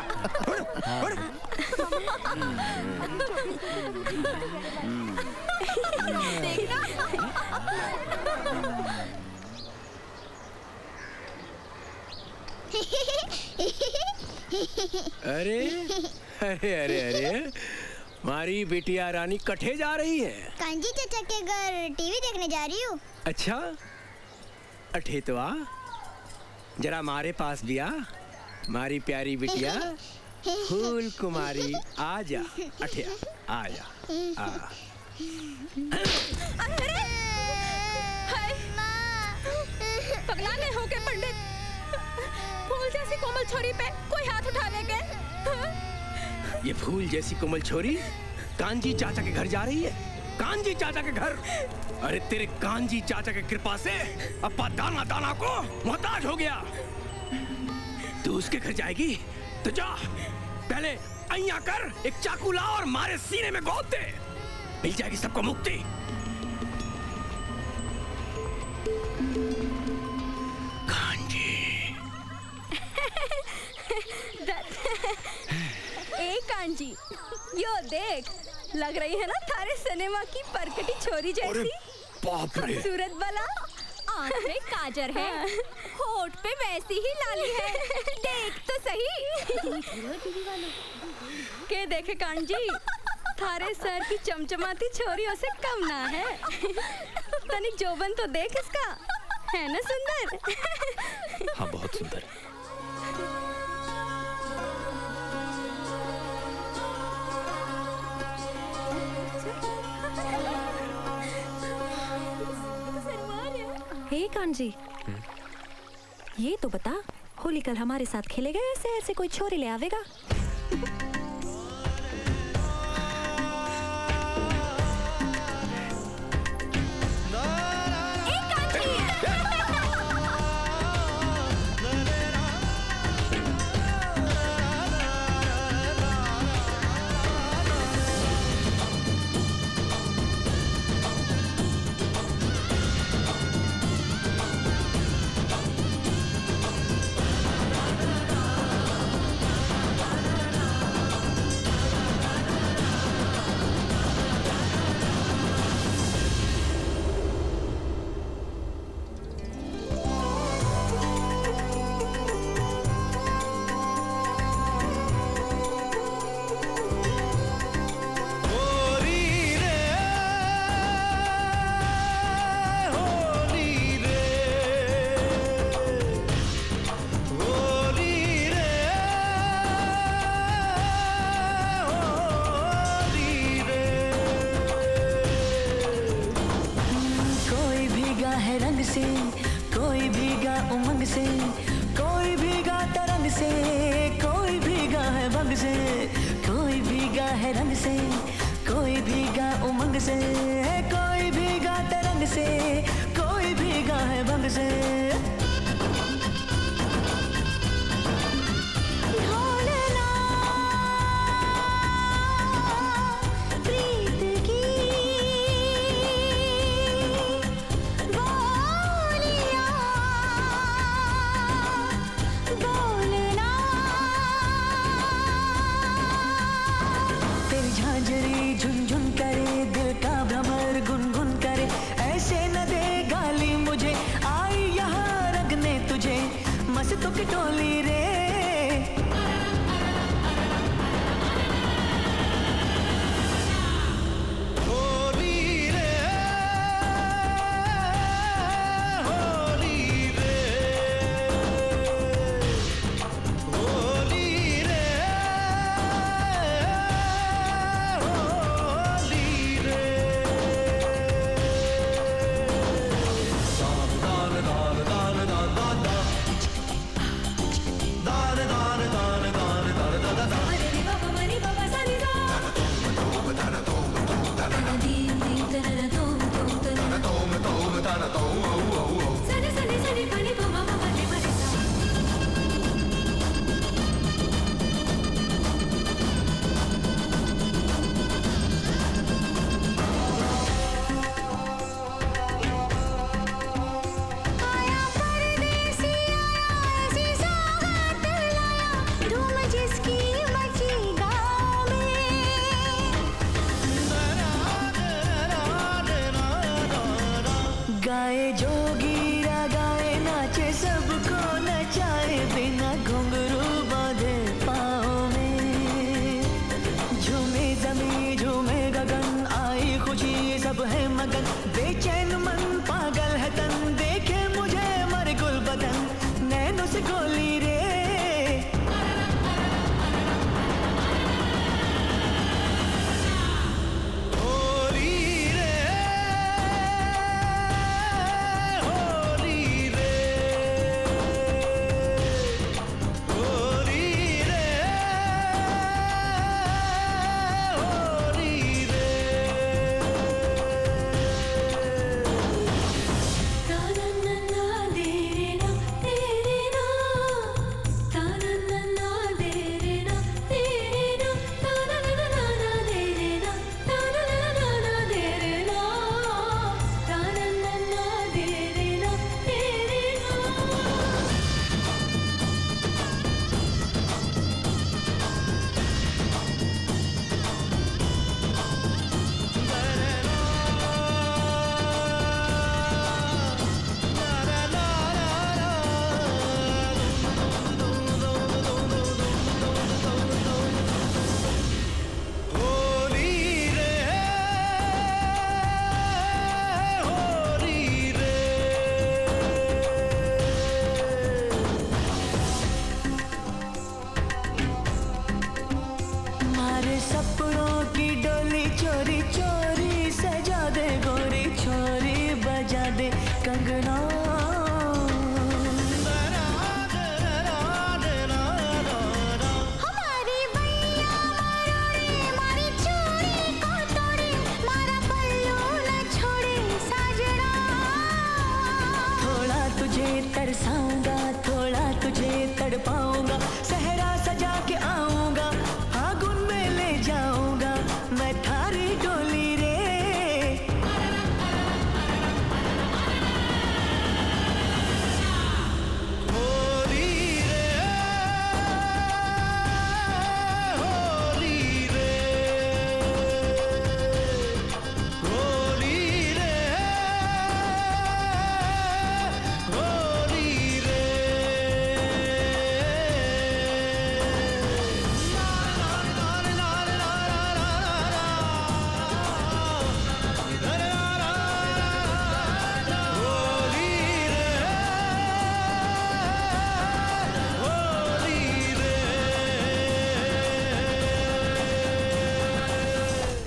अरे अरे अरे अरे मारी बिटिया रानी कठे जा रही है। कांजी चाचा के घर टीवी देखने जा रही हूँ। अच्छा अठे तो आ जरा मारे पास भी आ, मारी प्यारी बिटिया फूल कुमारी आ जा। अठे आ, आ जा आ। पगला नहीं हो गए पंडित? फूल जैसी कोमल छोरी पे कोई हाथ उठा ले गए। ये फूल जैसी कोमल छोरी कांजी चाचा के घर जा रही है। कांजी चाचा के घर? अरे तेरे कांजी चाचा के कृपा से अपा दाना दाना को मोहताज हो गया। तू उसके घर जाएगी तो जा, पहले अइया कर एक चाकू ला और मारे सीने में गोद दे, मिल जाएगी सबको मुक्ति। ए कांजी, यो देख, लग रही है ना थारे सिनेमा की परकटी छोरी जैसी। बाप रे। खूबसूरत वाला, आँख में काजर है, होठ पे वैसी ही लाली है, देख तो सही। के देखे कांजी, थारे सर की चमचमाती छोरियों से कम ना है। तनिक जोबन तो देख इसका, है ना सुंदर? हाँ बहुत सुंदर। हे कांजी, ये तो बता, होली कल हमारे साथ खेलेगा या शहर से कोई छोरी ले आवेगा?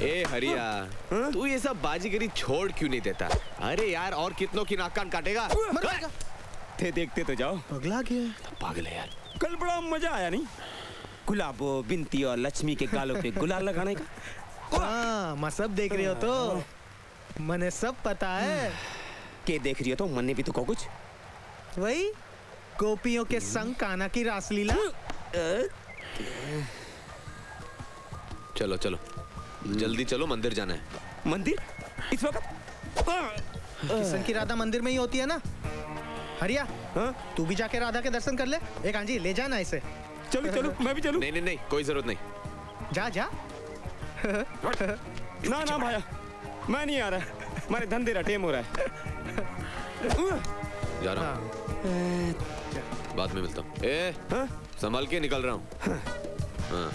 ए हरिया, तू ये सब बाजीगरी छोड़ क्यों नहीं देता? अरे यार, और कितनों की नाक कान काटेगा? थे देखते तो जाओ। पगला गया। पागल है यार। कल बड़ा मजा आया नहीं? गुलाबो, बिंती और लक्ष्मी के गालों पे गुलाल लगाने का। हाँ, मैं सब देख रही हो तो मने सब पता है। के देख रही हो तो मन्ने भी तो को कुछ वही गोपियों के संग कान्हा की रासलीला। चलो चलो जल्दी चलो, मंदिर जाना है। मंदिर इस वक्त? किशन की राधा मंदिर में ही होती है ना। हरिया, हाँ? तू भी जाके राधा के दर्शन कर ले। एक कांजी ले जाना इसे। चलो चलो, मैं भी चलूं। नहीं नहीं नहीं, कोई जरूरत नहीं। जा जा। ना ना भाया, मैं नहीं आ रहा। हमारे धंधे का टेम हो रहा है। जा रहा हूँ। बाद में मिलता हूँ। ए, संभाल के निकल रहा हूँ। हाँ।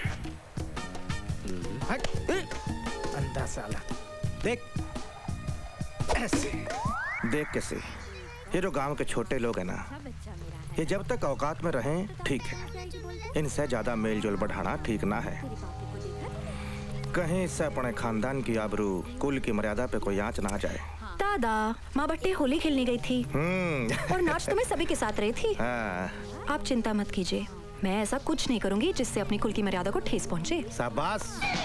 अंधा साला। देख ऐसे देख कैसे ये जो गांव के छोटे लोग हैं ना, ये जब तक औकात में रहें ठीक है, इनसे ज्यादा मेलजोल बढ़ाना ठीक ना है। कहीं इससे अपने खानदान की आबरू, कुल की मर्यादा पे कोई आंच ना आ जाए। दादा, माँ बट्टे होली खेलने गई थी और नाच तो मैं सभी के साथ रही थी। हाँ। आप चिंता मत कीजिए, मैं ऐसा कुछ नहीं करूंगी जिससे अपनी कुल की मर्यादा को ठेस पहुंचे। शाबाश।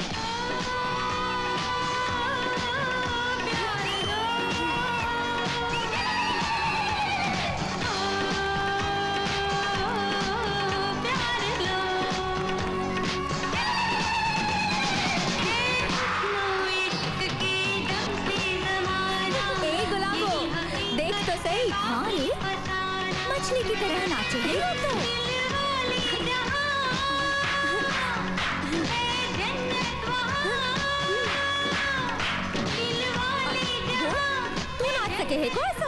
मछली की तरह नाचे है तो। तू नाच सके है को ऐसा?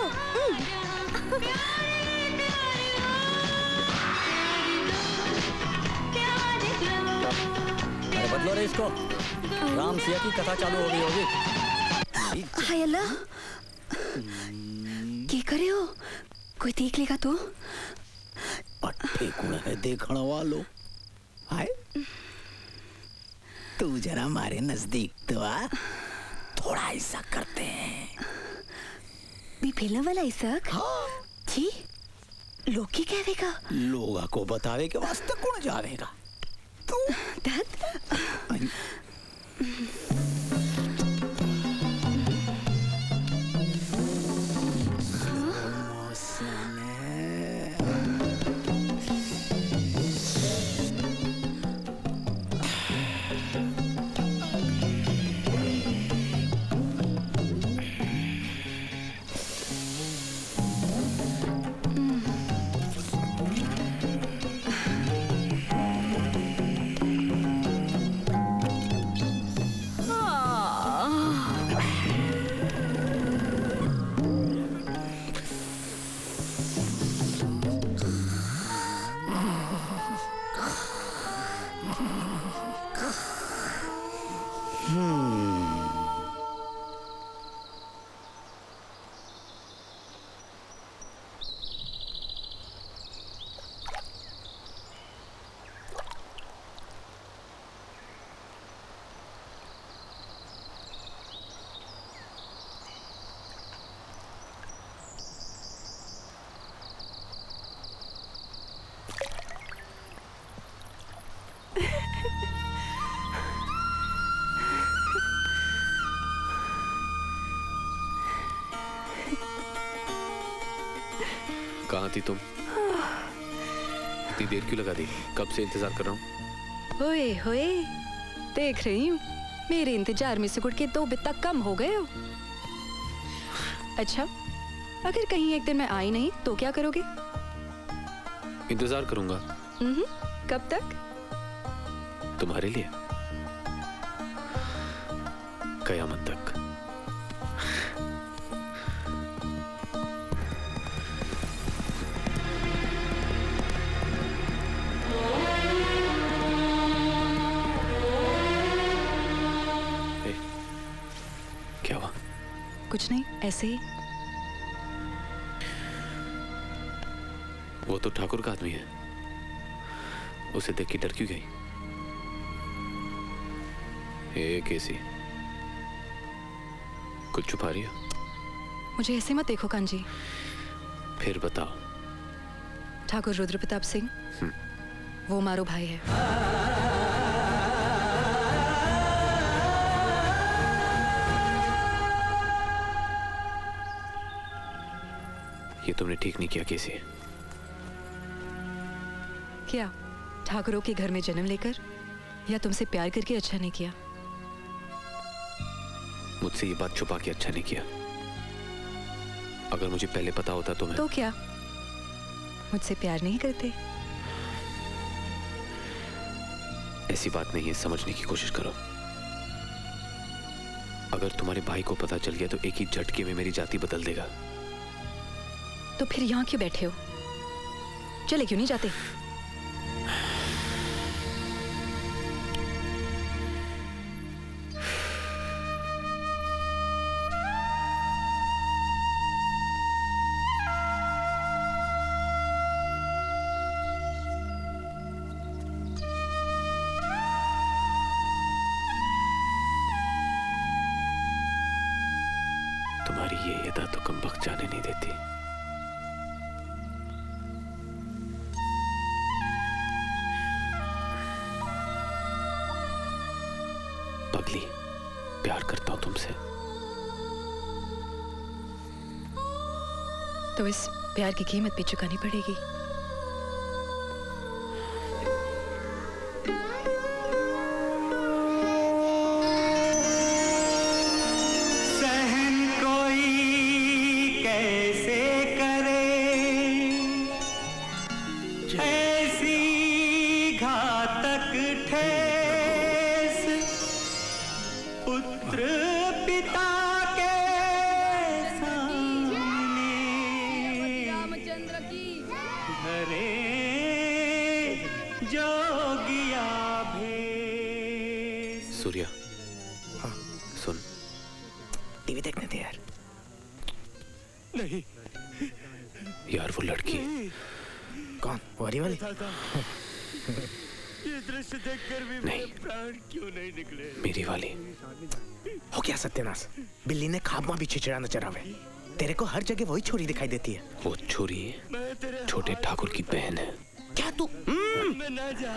अरे बदलो रे इसको। राम सिया की कथा चालू हो गई होगी। हाय अल्लाह, क्या करे हो? कोई देख लेगा तो? पट्टे कुण है देखने वालों। हाय, तू जरा हमारे नजदीक तो आ, थोड़ा ऐसा करते हैं। भी फिल्म वाला ऐसा? हाँ। जी, लोग की कह देगा? लोगा को बतावे के वास्ते कौन जावेगा? तू दत्त। कहाँ थी तुम? इतनी देर क्यों लगा दी? कब से इंतजार कर रहा हूँ। होए होए, देख रही हूँ मेरे इंतजार में सिकुड़ के दो बित्ता कम हो गए हो। अच्छा, अगर कहीं एक दिन मैं आई नहीं तो क्या करोगे? इंतजार करूंगा। कब तक? तुम्हारे लिए, कयामत तक। क्या हुआ? कुछ नहीं, ऐसे ही। वो तो ठाकुर का आदमी है, उसे देख के डर क्यों गई? हे केसी, कुछ छुपा रही हो? मुझे ऐसे मत देखो कांजी। फिर बताओ। ठाकुर रुद्र प्रताप सिंह वो मारो भाई है। ये तुमने ठीक नहीं किया केसी। क्या ठाकुरों के घर में जन्म लेकर या तुमसे प्यार करके अच्छा नहीं किया? मुझसे ये बात छुपा के अच्छा नहीं किया। अगर मुझे पहले पता होता तो मैं तो क्या मुझसे प्यार नहीं करते? ऐसी बात नहीं है, समझने की कोशिश करो। अगर तुम्हारे भाई को पता चल गया तो एक ही झटके में मेरी जाति बदल देगा। तो फिर यहाँ क्यों बैठे हो? चले क्यों नहीं जाते? तुम्हारी ये अदा तो कम वक्त जाने नहीं देती। पगली, प्यार करता हूं तुमसे। तो इस प्यार की कीमत भी चुकानी पड़ेगी। यार वो लड़की कौन? वाली वाली? ये दृश्य देखकर भी मेरे प्राण क्यों नहीं निकले? मेरी वाली हो क्या सत्यानाश? बिल्ली ने खाब में भी छिछड़ा न चरावे। तेरे को हर जगह वही छोरी दिखाई देती है। वो छोरी छोटे ठाकुर की बहन है। क्या तू? मैं ना जा।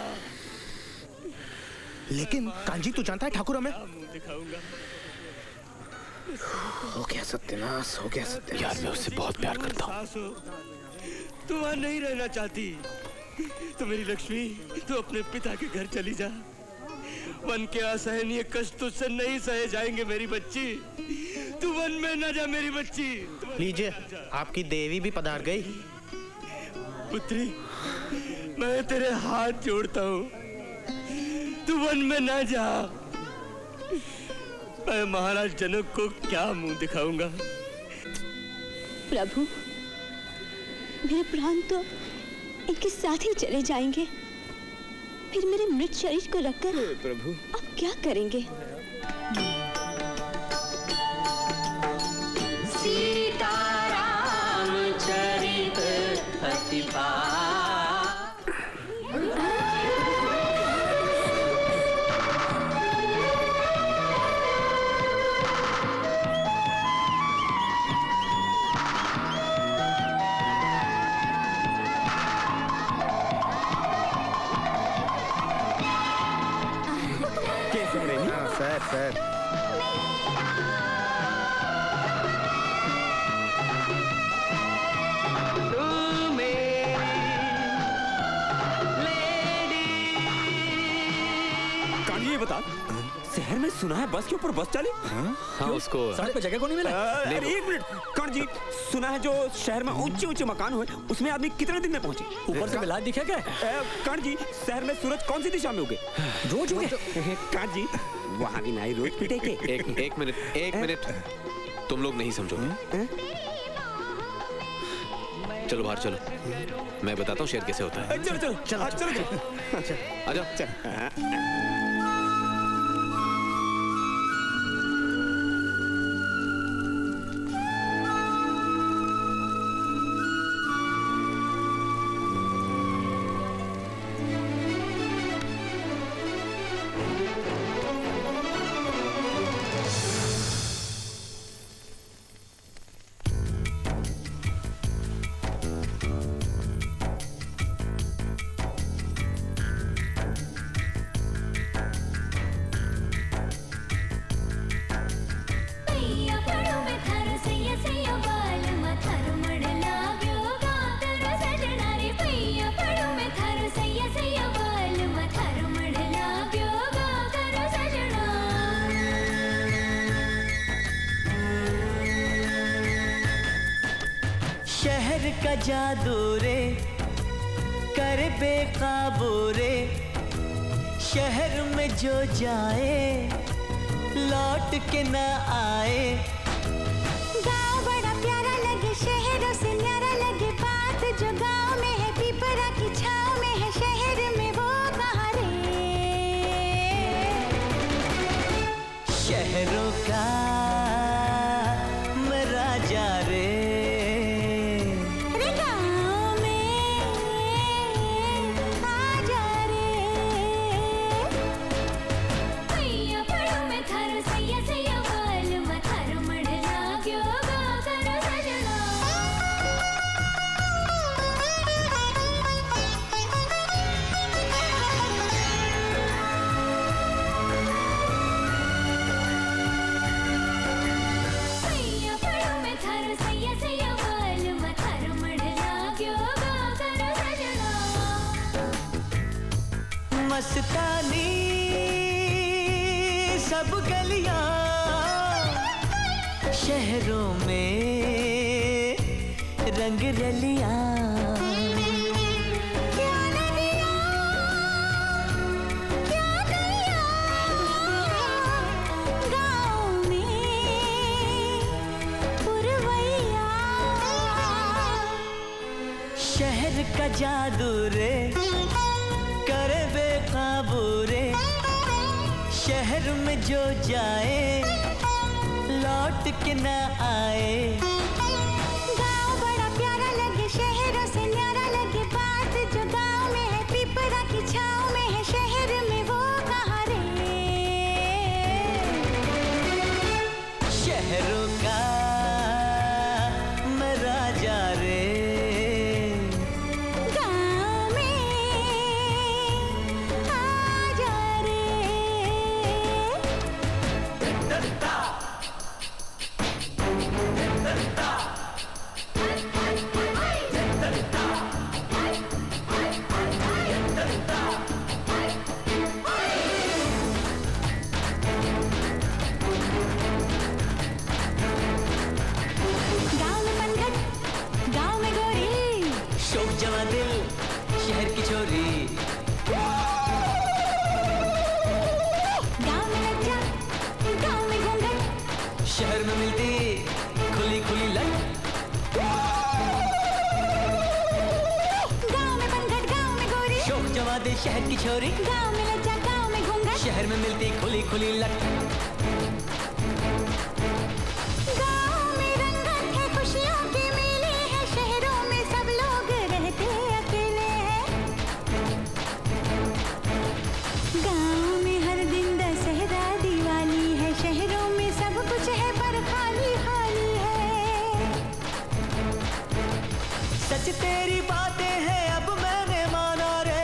लेकिन कांजी तू जानता है ठाकुर हमें? हो गया सत्यानाश, हो गया सत्यानाश। यार मैं उससे बहुत प्यार करता हूँ। तू वहाँ नहीं रहना चाहती तो मेरी लक्ष्मी तू अपने पिता के घर चली जा। वन के असहनीय कष्ट तुझसे नहीं सहे जाएंगे मेरी बच्ची। तू वन में न जा मेरी बच्ची। लीजिए आपकी देवी भी पधार गई। पुत्री मैं तेरे हाथ जोड़ता हूँ, तू वन में न जा। मैं महाराज जनक को क्या मुंह दिखाऊंगा? प्रभु मेरे प्राण तो इनके साथ ही चले जाएंगे। फिर मेरे मृत शरीर को रखकर प्रभु आप क्या करेंगे? सीताराम चरित अति सर सर कांजी ये बता, शहर में सुना है बस के ऊपर बस चली? हाँ उसको सड़क पे जगह को नहीं मिला। अरे एक मिनट कांजी, सुना है जो शहर में ऊंचे ऊंचे मकान हुए उसमें आदमी कितने दिन में पहुंचे? ऊपर से मिला दिखा क्या? कांजी शहर में सूरज कौन सी दिशा में उगे? रोज उगे। कांजी वहाँ भी नहीं रोज पिटे के। एक एक मिनट एक मिनट तुम लोग नहीं समझोगे। चलो बाहर चलो, मैं बताता हूँ शेर कैसे होता है। चलो चलो चलो चलो चलो आजा। शहर का जादू रे कर बेकाबू रे, शहर में जो जाए लौट के न आए। गाँव बड़ा प्यारा लगे शहरों से न्यारा लगे, बात जो गाँव में है पीपरा की छाँव में है, शहर में वो कहाँ रे। शहरों का मैं राजा रे, रे गाँव में आ जा रे। सैया पड़ो में थारो सैया सैया बाल में थारो मड़ लाग्यो गाँव करो सजना। सैया पड़ो में थारो सैया सैया बाल में थारो मड़ लाग्यो गाँव करो सजना। मस्तानी सब गलियां शहरों में रंग रलियां। क्या नदियाँ क्या गलियाँ गाँव में पुरवैया। शहर का जादू रे कर बेकाबू रे, शहर में जो जाए लौट के न आए। गाँव बड़ा प्यारा लगे शहरों से न्यारा लगे, बात जो गाँव में है पीपरा की छाँव में है, शहर में वो कहाँ रे। शहरों का मैं राजा रे, गाँव में आ जा रे। गाँव में पनघट गाँव में गोरी, शौक जवा दिल शहर की छोरी। गाँव में लज्जा गाँव में घूंघट, शहर में मिलती खुली खुली लट। गाँव में पनघट गाँव में गोरी, शौक जवा दिल शहर की छोरी, गाँव में लज्जा गाँव में घूंघट, शहर में मिलती खुली खुली लट। गाँव में रंगत है खुशियों की मेले है, शहरों में सब लोग रहते अकेले हैं। गाँव में हर दिन दशहरा दिवाली है, शहरों में सब कुछ है पर खाली खाली है। सच तेरी बातें हैं अब मैंने माना रे,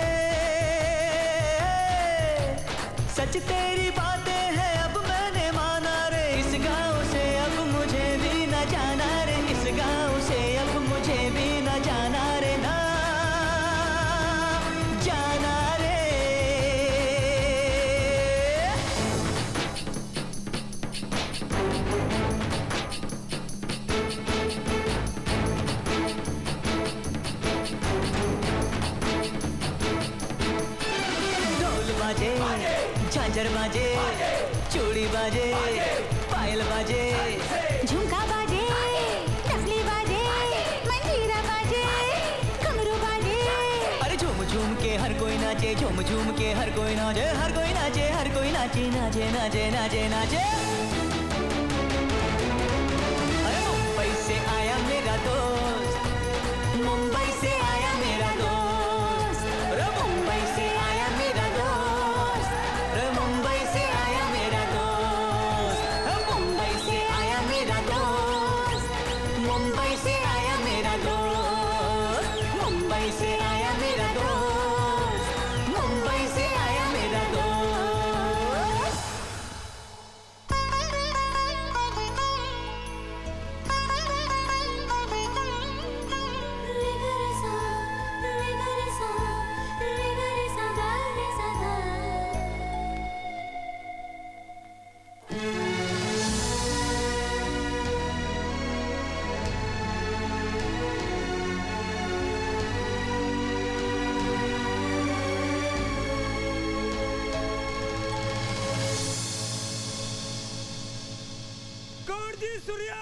सच तेरी बातें हैं अब मैंने माना रे। इस गाँव से अब मुझे भी न जाना रे, इस गाँव से अब मुझे भी न जाना रे, ना जाना रे। ढोल बाजे झांझर बाजे चूड़ी बाजे पायल बाजे झुमका बाजे टफली बाजे मंजीरा बाजे घुंघरू बाजे। अरे झूम झूम के हर कोई नाचे, झूम झूम के हर कोई नाचे, हर कोई नाचे, हर कोई नाचे, नाचे नाचे नाचे नाचे। अरे मुंबई से आया मेरा दोस्त, मुंबई से आया मेरा दोस्त, अरे मुंबई से आया मेरा दोस्त, अरे मुंबई से आया मेरा दोस्त, अरे मुंबई से आया मेरा दोस्त, मुंबई से आया मेरा दोस्त, मुंबई से आया मेरा दोस्त, मुंबई से आया मेरा दोस्त। जी सूर्या,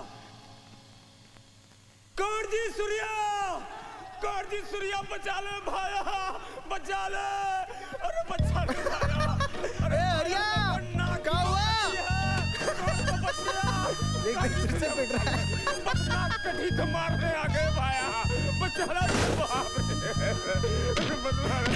कौन जी सूर्या, कौन जी सूर्या, बचा ले भाया, बचा ले, अरे बचा ले भाया, अरे हरिया, क्या हुआ? देख देख फिर से पिट रहा है। बचना कटी तो मारने आ गए भाया, बचा ले बाप रे, बचा ले।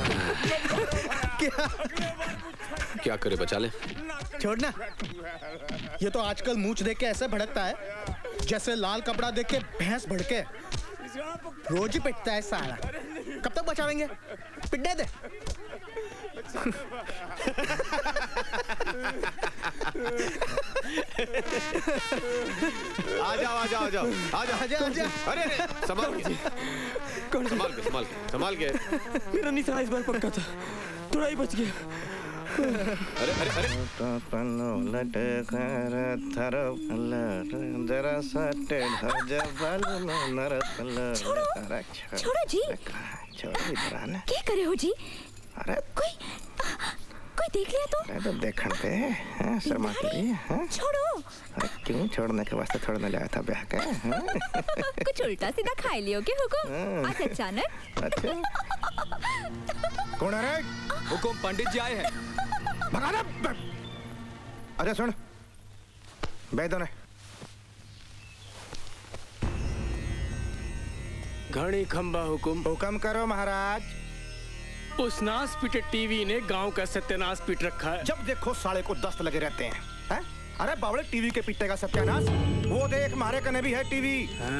क्या क्या करे, बचा ले। छोड़ना, ये तो आजकल मूंछ देख के ऐसे भड़कता है जैसे लाल कपड़ा देख के भैंस भड़के। रोज ही पिटता है साला। कब तक बचावेंगे? पिटने दे। आ जाओ आ जाओ आ जाओ आ जाओ आजा आजा। अरे अरे संभाल के, संभाल के संभाल के संभाल के। मेरा निशाना इस बार पक्का था, थोड़ा ही बच गया। अरे अरे अरे छोड़ो जी, क्या करे हो जी? अरे कोई कोई देख लिया तो? मैं तो देखण दे, हैं शर्मा तेरी, हैं छोड़ो। अरे क्यों छोड़ने के वास्ते छोड़ने लाया था ब्याह के? कुछ उल्टा सीधा खाई लियो के हुकुम? आज अचानक? अच्छा कौन है रे? हुकुम पंडित जी आए हैं। भगा दे। अरे सुन, बैठ दो। घड़ी खंबा हुकुम। हुक्म करो महाराज। उस नास पीटे टीवी ने गांव का सत्यानाश पीट रखा है। जब देखो साले को दस्त लगे रहते हैं, हैं? अरे बावड़े टीवी के पीटे का सत्यानाश, वो देख हमारे कने भी है टीवी।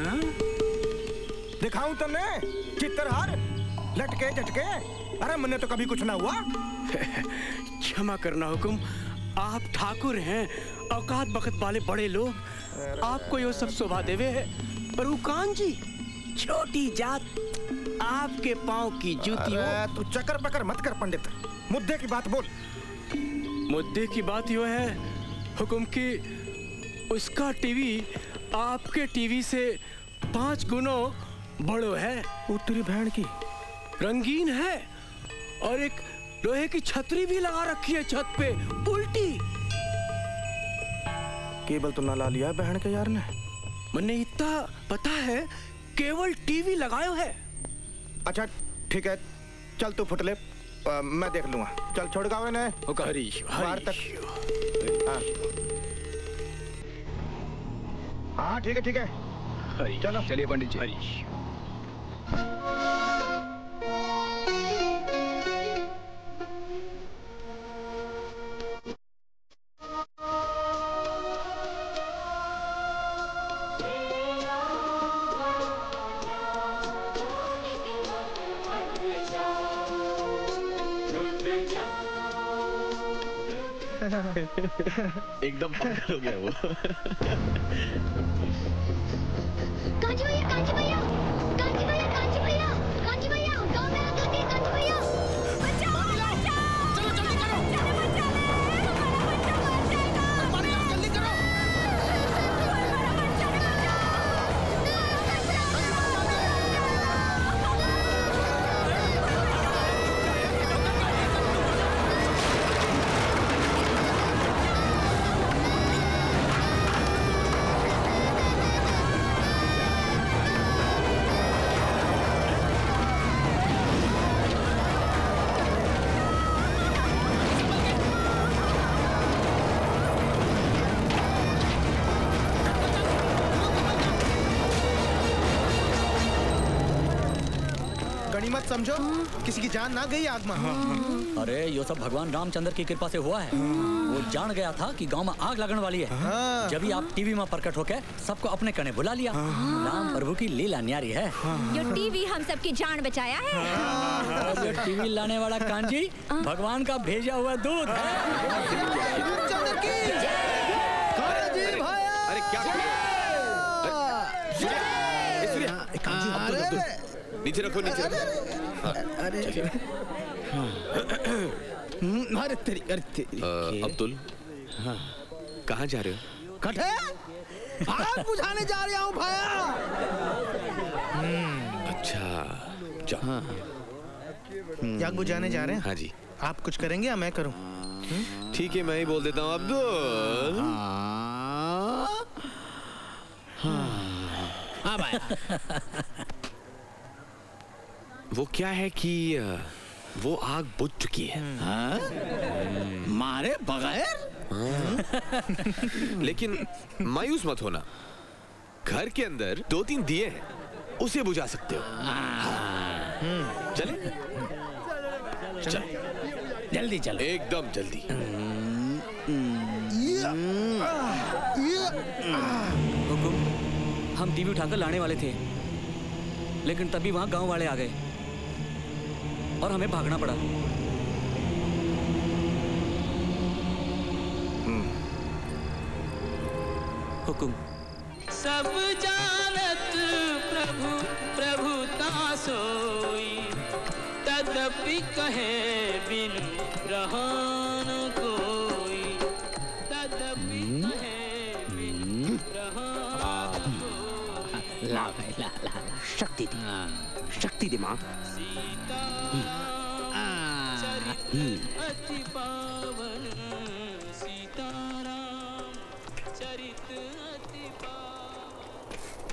दिखाऊं तुमने चित्रहार लटके झटके? अरे मुन्ने तो कभी कुछ ना हुआ। क्षमा करना हुकुम, आप ठाकुर हैं, औकात बखत वाले बड़े लोग, आपको ये सब शोभा देवे है। पर वो कांजी छोटी जात, आपके पांव की जूती। अरे तू चक्कर पकड़ मत कर पंडित, मुद्दे की बात बोल। मुद्दे की बात यो है हुकुम की उसका टीवी आपके टीवी से पांच गुनों बड़ो है। उत्तरी बहन की रंगीन है और एक लोहे की छतरी भी लगा रखी है छत पे उल्टी। केबल तो ना ला लिया बहन के यार ने। मैंने इतना पता है, केवल टीवी लगायो है। अच्छा ठीक है, चल तू फुटले, आ, मैं देख लूंगा। चल छोड़ गावे ने हरीश बाहर तक। हाँ हाँ ठीक है ठीक है, चलो चलिए पंडित जी। हरीश एकदम पागल हो गया वो। कांची भैया, कांची भैया, कांची भैया, कांची भैया, कांची भैया, गाँव में आग लगी है, कांची भैया। बचाओ, बचाओ, चलो जल्दी करो, बचा ले, बचा ले, हमारा बच्चा मर जाएगा। पानी लाओ, जल्दी करो। हमारा बच्चा मर जाएगा। मत समझो, किसी की जान ना गई आग में। अरे ये सब भगवान रामचंद्र की कृपा से हुआ है। वो जान गया था कि गांव में आग लगने वाली है। जब ही आप टीवी में प्रकट होकर सबको अपने कने बुला लिया। राम प्रभु की लीला न्यारी है। जो टीवी हम सबकी जान बचाया है। जो टीवी लाने वाला कांजी भगवान का भेजा हुआ दूध है। अरे क्या नीचे रखो, नीचे रखो। अरे अरे तेरी अरे तेरी अब्दुल, कहाँ जा रहे हो? कठे आग बुझाने जा रहा हूँ भाया। अच्छा जाओ। आग बुझाने जा रहे हैं? हाँ जी। आप कुछ करेंगे या मैं करूँ? ठीक है, मैं ही बोल देता हूँ अब्दुल। वो क्या है कि वो आग बुझ चुकी है। हाँ? मारे बगैर? हाँ। लेकिन मायूस मत होना, घर के अंदर दो तीन दिए हैं, उसे बुझा सकते हो। चले? चल। जल्दी चलो। एकदम जल्दी। हुकुम, हम टीवी उठाकर लाने वाले थे, लेकिन तभी वहां गांव वाले आ गए और हमें भागना पड़ा। हुकुम। सब जानत प्रभु प्रभुता सोई, तदपि कहे बिनु रहन कोई, तदपि कहे बिनु रहन कोई। ला भाई ला ला ला, शक्ति दी, शक्ति दी माँ। अति पावन सीताराम चरित अति पावन।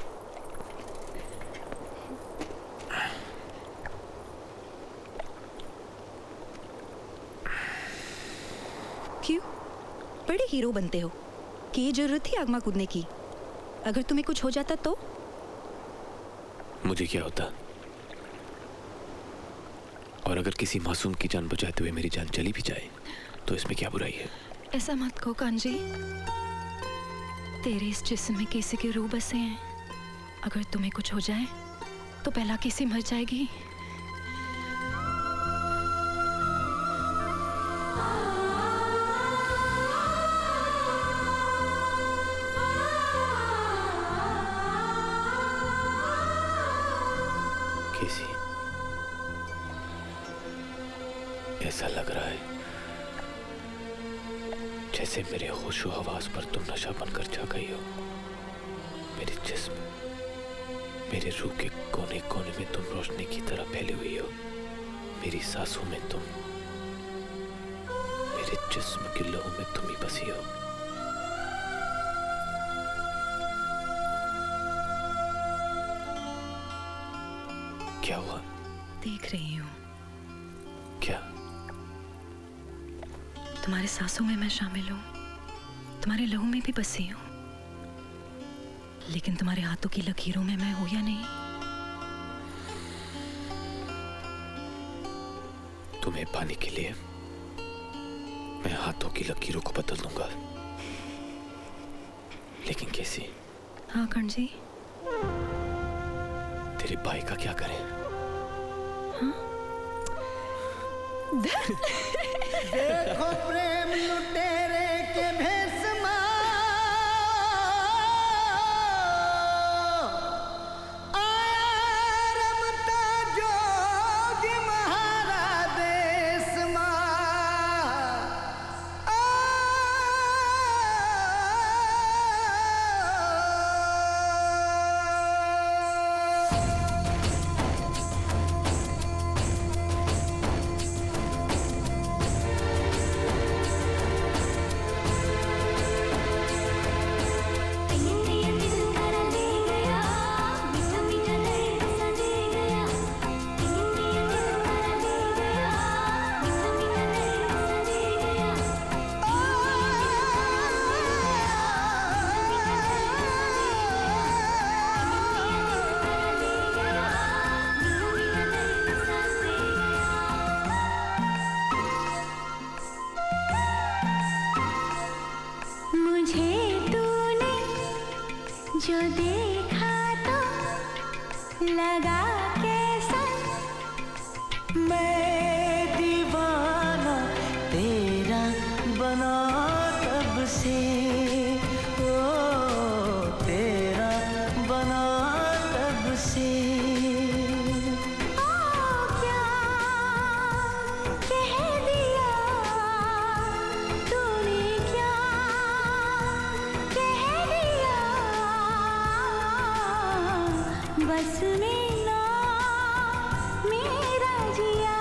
क्यों? बड़े हीरो बनते हो कि ये जरूरत थी आगमा कूदने की? अगर तुम्हें कुछ हो जाता तो? मुझे क्या होता? और अगर किसी मासूम की जान बचाते हुए मेरी जान चली भी जाए तो इसमें क्या बुराई है? ऐसा मत कहो कांजी, तेरे इस जिस्म में केसी के रूह बसे हैं। अगर तुम्हें कुछ हो जाए तो पहला केसी मर जाएगी। केसी, ऐसा लग रहा है जैसे मेरे होशो हवास पर तुम नशा बनकर छा गई हो। मेरे जिस्म, मेरे रूह के कोने कोने में तुम रोशनी की तरह फैली हुई हो। मेरी सांसों में तुम, मेरे जिस्म के लहू में तुम ही बसी हो। क्या हुआ? देख रही हूँ। क्या? तुम्हारे सांसों में मैं शामिल हूँ, तुम्हारे लहू में भी बसी हूँ, लेकिन तुम्हारे हाथों की लकीरों में मैं हूँ या नहीं? तुम्हें पाने के लिए मैं हाथों की लकीरों को बदल दूंगा। लेकिन कैसी? हाँ कांजी। तेरे भाई का क्या करें? हाँ? देखो प्रेम लुटेरे के भेष में आया रमता जोगी महारा देश में। जो देखा तो लगा कैसा, मैं दीवाना तेरा बना तब से, ओ तेरा बना तब से। बस में ना मेरा जिया,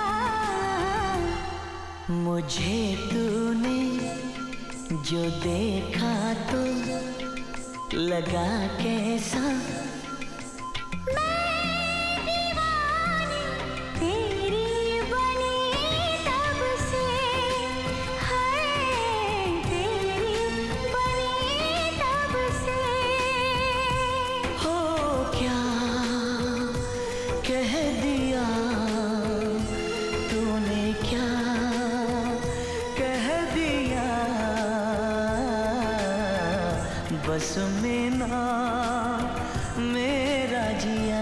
मुझे तूने जो देखा तो लगा कैसा, बस में ना मेरा जिया।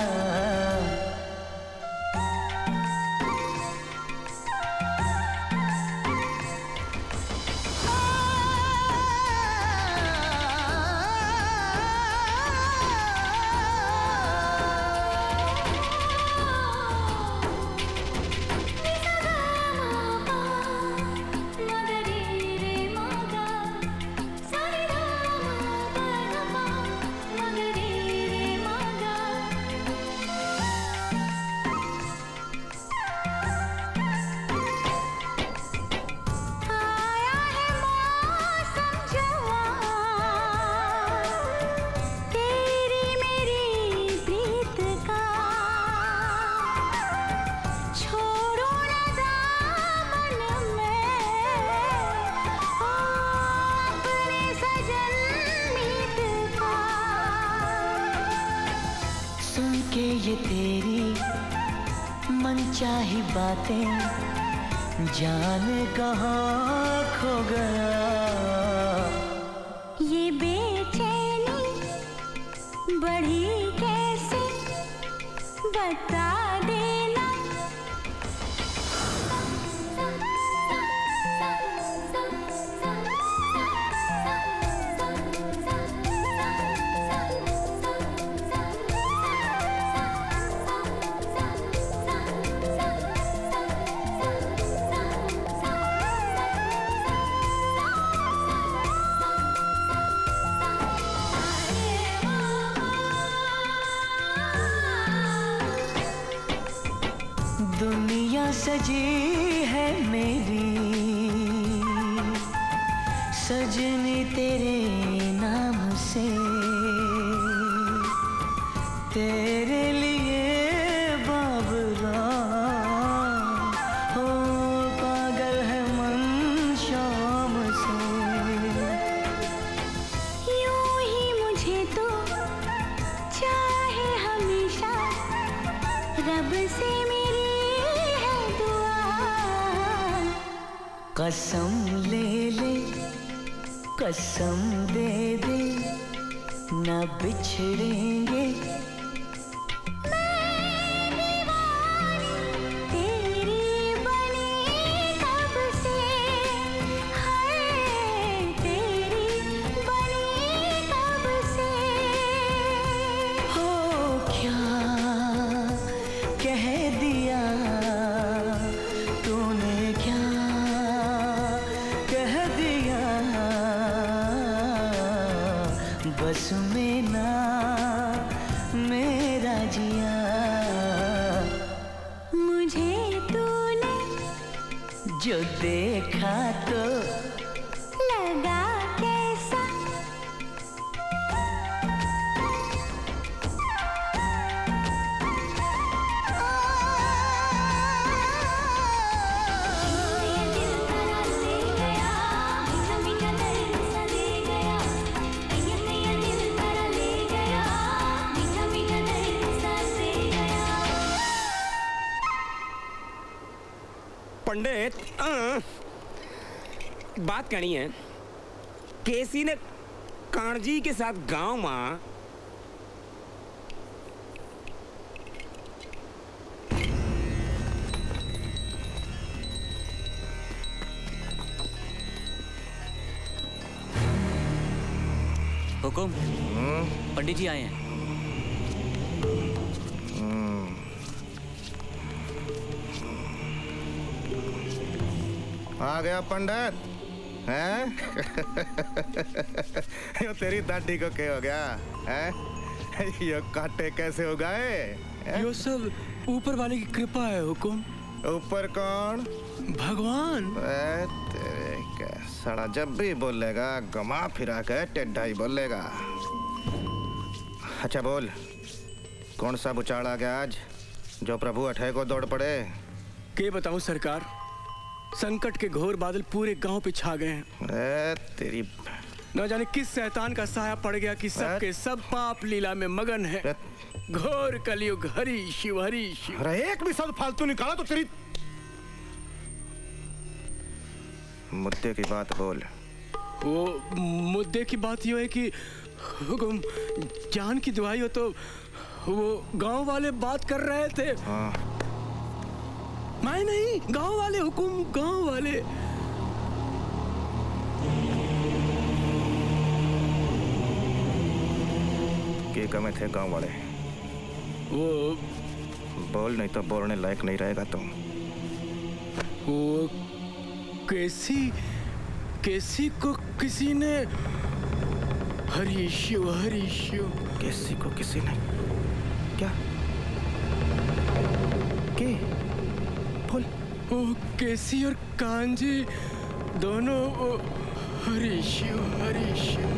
ये तेरी मनचाही बातें जाने कहाँ खो गया। ये बेचैनी बढ़ी कैसे बता देना। दुनिया सजी है मेरी सजनी तेरे नाम से। तेरे लिए बाबरा हो पागल है मन शाम से। यूं ही मुझे तो चाहे हमेशा रब से कसम ले ले कसम दे दे न बिछड़ेंगे। बस में ना मेरा जिया। मुझे तूने जो देखा तो लगा कैसा। पंडित बात करनी है। केसी ने कांजी के साथ गांव में हुकुम, पंडित जी आए हैं। आ गया पंडित हैं? यो तेरी दाढ़ी को क्या हो गया हैं? यो कांटे कैसे हो गए? यो सब ऊपर वाले की कृपा है हुकुम। ऊपर कौन? भगवान। तेरे क्या साला जब भी बोलेगा घुमा फिरा के टेढ़ा ही बोलेगा। अच्छा बोल, कौन सा बुचाड़ आ गया आज जो प्रभु अठे को दौड़ पड़े? के बताऊं सरकार, संकट के घोर बादल पूरे गांव पे छा गए हैं। ए, तेरी न जाने किस शैतान का साया पड़ गया कि सब के सब पाप लीला में मगन है। घोर कलयुग हरि शिव हरि शिव। अरे एक भी शब्द फालतू निकाला तो तेरी मुद्दे की बात बोल। वो मुद्दे की बात ये है कि हुकुम जान की दुआई हो तो वो गांव वाले बात कर रहे थे। हाँ। मैं नहीं, गांव वाले हुकुम, गांव वाले। के कमे थे गांव वाले? वो बोल, नहीं तो बोलने लायक नहीं रहेगा तुम। वो केसी केसी को किसी ने हरीशो हरीशो केसी को किसी ने क्या के बोल? वो केसी और कांजी दोनों हरीशो हरीशो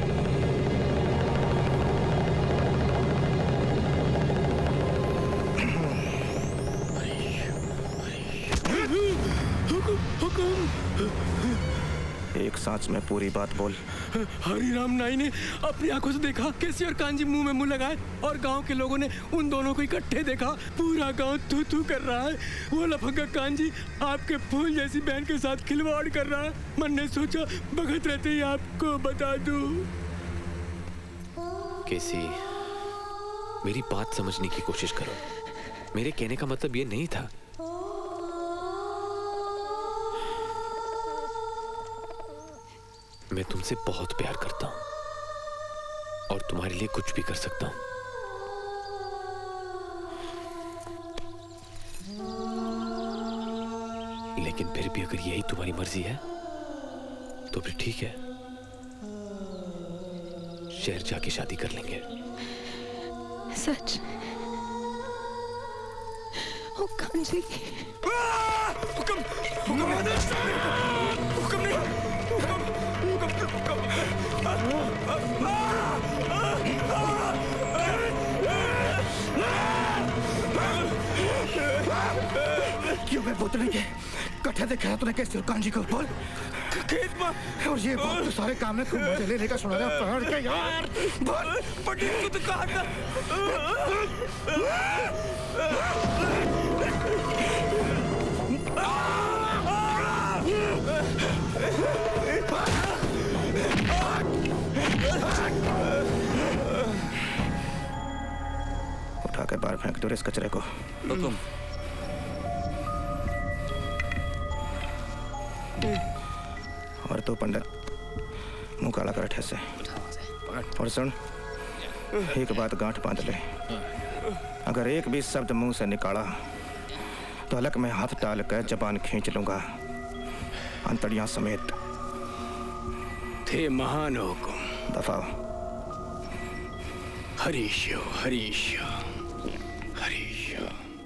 एक सांस में पूरी बात बोल। हरिराम नाई ने अपनी आंखों से देखा, केसी और कांजी मुंह में मुंह लगाए और गांव के लोगों ने उन दोनों को इकट्ठे देखा। पूरा गांव तू तू कर रहा है। वो लफंगा कांजी आपके फूल जैसी बहन के साथ खिलवाड़ कर रहा है। मन ने सोचा भगत रहते ही आपको बता दूं। केसी, मेरी बात समझने की कोशिश करो। मेरे कहने का मतलब ये नहीं था। मैं तुमसे बहुत प्यार करता हूं और तुम्हारे लिए कुछ भी कर सकता हूं। लेकिन फिर भी अगर यही तुम्हारी मर्जी है तो फिर ठीक है, शहर जाके शादी कर लेंगे। सच? ओ कांजी, हुक्म हुक्म हुक्म नहीं, क्यों मैं बोतने के कट्ठे देखा तूने कैसे और कांजी को? बोल। खेत में और ये बात तो सारे काम में तुम मुझे लेने का सुना रहा पहाड़ के यार। बोल पंडित को तो कहा था। उठा के बाहर फेंक दो इस कचरे को। हुकुम। और तो पंडित मुंह काला कर ठहसे और सुन, एक बात गांठ बांध ले। अगर एक भी शब्द मुंह से निकाला तो हलक में हाथ डाल कर जबान खींच लूंगा, अंतड़ियां समेत। थे महान हुकुम। दफा हरीशो हरीशो हरीशो।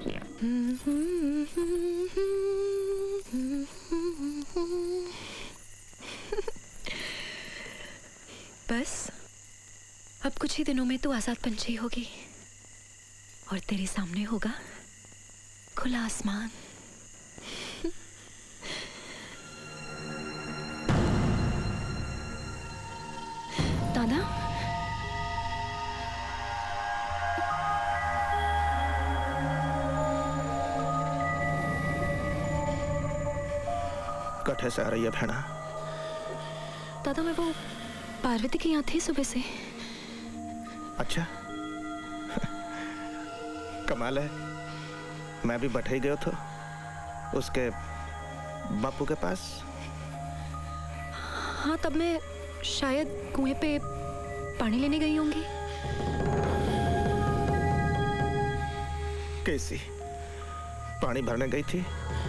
बस अब कुछ ही दिनों में तू आजाद पंछी होगी और तेरे सामने होगा खुला आसमान। दादा, कट्ठे से आ रही है भेड़ा? दादा मैं वो पार्वती के यहाँ थी सुबह से। अच्छा कमाल है, मैं भी बैठे गया था उसके बापू के पास। हाँ तब मैं शायद कुएं पे पानी लेने गई होंगी। कैसी पानी भरने गई थी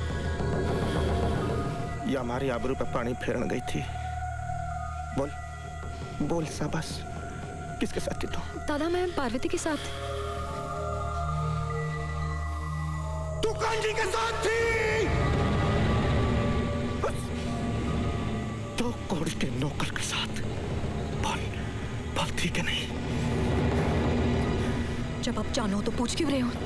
या हमारी आबरू पे पानी फेरने गई थी? बोल बोल शाबाश, किसके साथ थी तू? दादा मैं पार्वती के साथ। तू कांजी के साथ थी? तो कोड़ी के नौकर के साथ। बोल बोल ठीक है नहीं? जब आप जानो तो पूछ क्यों रहे हो?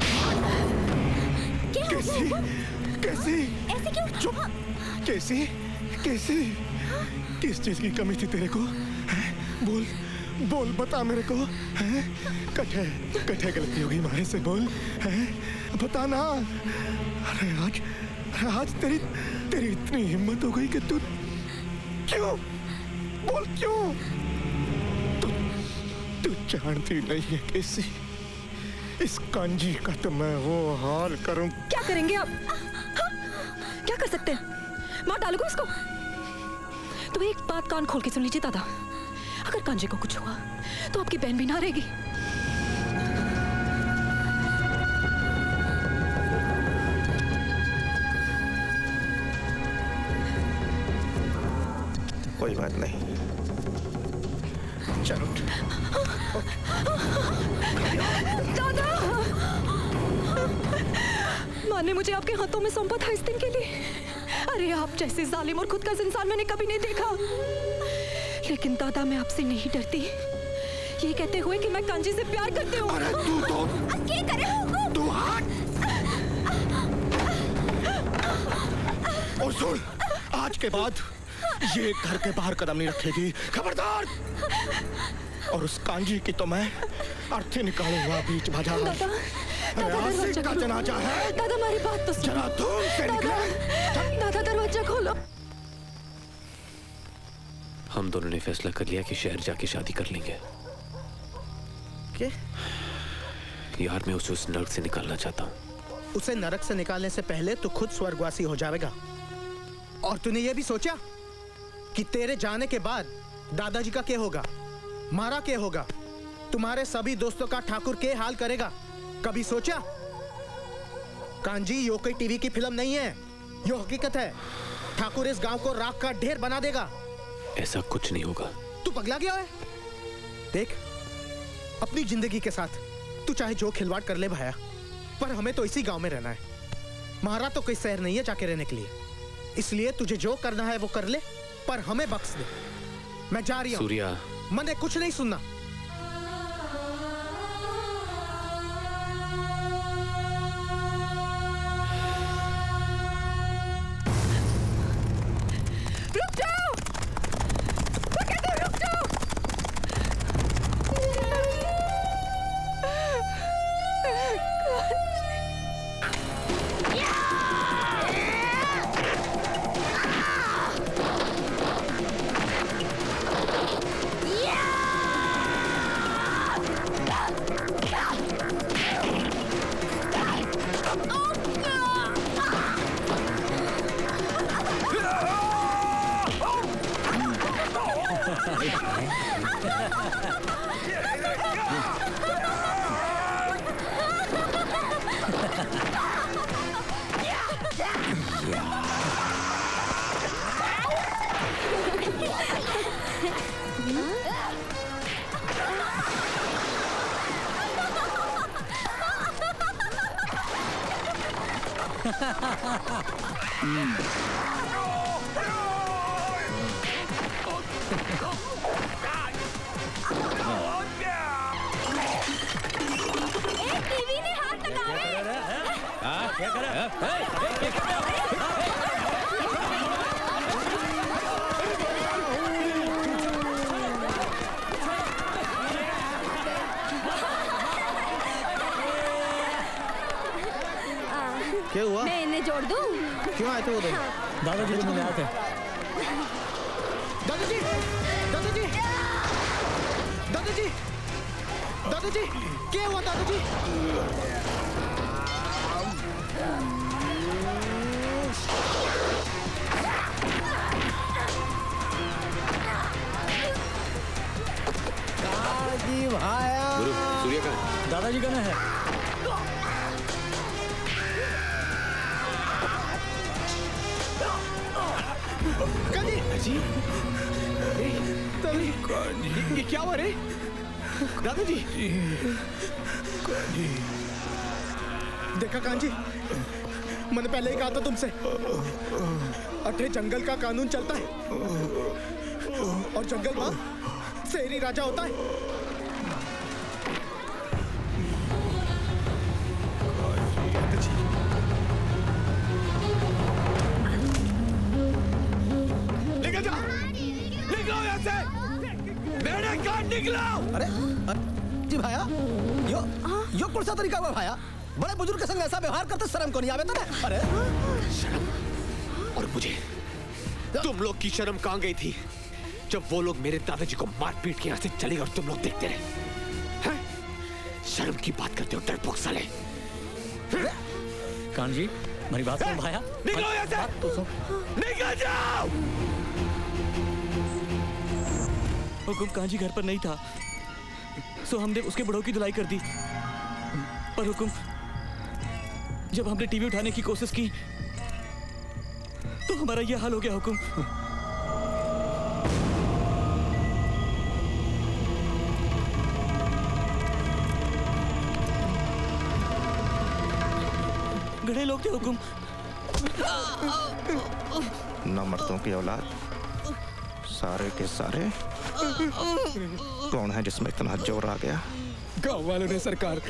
कैसी कैसी ऐसे क्यों? चुप। कैसी कैसी किस चीज की कमी थी तेरे को? है? बोल बोल बता मेरे को। है? कट्ठे कट्ठे गलती होगी हमारे से, बोल। है? बता ना। अरे आज आज तेरी तेरी इतनी हिम्मत हो गई कि तू क्यों बोल क्यों? तू तू जानती नहीं है केसी, इस कांजी का तो मैं वो हाल करूं। क्या करेंगे आप? हाँ? क्या कर सकते हैं? मार डालोगे इसको? तो एक बात कान खोल के सुन लीजिए दादा, अगर कांजी को कुछ हुआ तो आपकी बहन भी ना रहेगी। कोई बात नहीं, चलो। दादा, माँ ने मुझे आपके हाथों में सौंपा था इस दिन के लिए। अरे आप जैसे जालिम और खुद का इंसान मैंने कभी नहीं देखा। लेकिन दादा मैं आपसे नहीं डरती, ये कहते हुए कि मैं कांजी से प्यार करती हूँ। अरे तू तो क्या करे हो? तू हट। और सुन, आज के बाद ये घर के बाहर कदम नहीं रखेगी, खबरदार। और उस कांजी की तो मैं अर्थी निकालूंगा बीच बाजार। दादा, दादा का जनाजा है। दादा हमारी बात तो सुनो। जरा धूम से निकले। दादा दरवाजा खोलो। हम दोनों ने फैसला कर लिया कि शहर जाके शादी कर लेंगे। क्या? यार मैं उसे उस नरक से निकालना चाहता हूँ। उसे नरक से निकालने से पहले तो खुद स्वर्गवासी हो जाएगा। और तूने ये भी सोचा कि तेरे जाने के बाद दादाजी का क्या होगा, मारा क्या होगा, तुम्हारे सभी दोस्तों का ठाकुर के हाल करेगा? कभी सोचा? कांजी यो कोई टीवी की फिल्म नहीं है, यो हकीकत है। ठाकुर इस गांव को राख का ढेर बना देगा। ऐसा कुछ नहीं होगा। तू पगला गया है? देख, अपनी जिंदगी के साथ तू चाहे जो खिलवाड़ कर ले भाया, पर हमें तो इसी गांव में रहना है। महारा तो कोई शहर नहीं है जाके रहने के लिए। इसलिए तुझे जो करना है वो कर ले, पर हमें बख्श दे। मैं जा रही हूं। सूर्या, मैंने कुछ नहीं सुनना। रुक जाओ! मैं कहता हूं रुक जाओ! क्या हुआ? मैं इन्हें जोड़ दूं? क्यों आए थे वो दोनों? दादाजी को मिले आते। दादाजी, दादाजी, दादाजी, दादाजी, क्या हुआ दादाजी? काजी भाया। गुरु, सूर्या का दादाजी का ना है। काजी, दादाजी, ये क्या हुआ रे? दादाजी, देखा कांजी, मैंने पहले ही कहा था तुमसे, अठे जंगल का कानून चलता है और जंगल में शेरी राजा होता है। निकल जा, निकलो यहाँ से, मेरे कान निकलो। अरे जी भाया, यो यो कौन सा तरीका हुआ भाया? बड़े बुजुर्ग के संग ऐसा व्यवहार करते शर्म को नहीं आवे तो ना? अरे शर्म? और मुझे तुम लोग की शर्म कहाँ गई थी? जब वो लोग मेरे दादाजी को मार पीट के यहाँ से चले गए और तुम लोग देखते रहे। हैं? शर्म की बात करते हो डरपोक साले। कांजी, मेरी बात सुन भाया। निकलो यहाँ से! तो सुन। निकल जाओ! हुकुम कांजी घर पर नहीं था, सो हमने उसके बड़ों की धुलाई कर दी। पर हुकुम, जब हमने टीवी उठाने की कोशिश की तो हमारा यह हाल हो गया। हुकुम, गधे लोग थे। हुकुम, न मर्दों की औलाद, सारे के सारे। कौन है जिसमें इतना जोर आ गया? गांव वालों ने सरकार।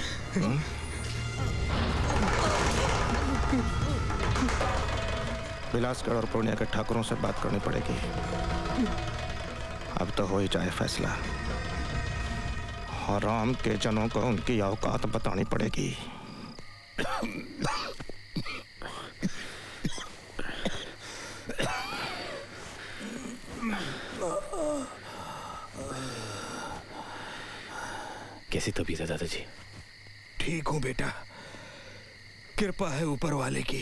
बिलासगढ़ और पूर्णिया के ठाकुरों से बात करनी पड़ेगी। अब तो हो ही जाए फैसला। और राम के जनों को उनकी औकात बतानी पड़ेगी। कैसी तबीयत है दादाजी? ठीक हूं बेटा, कृपा है ऊपर वाले की।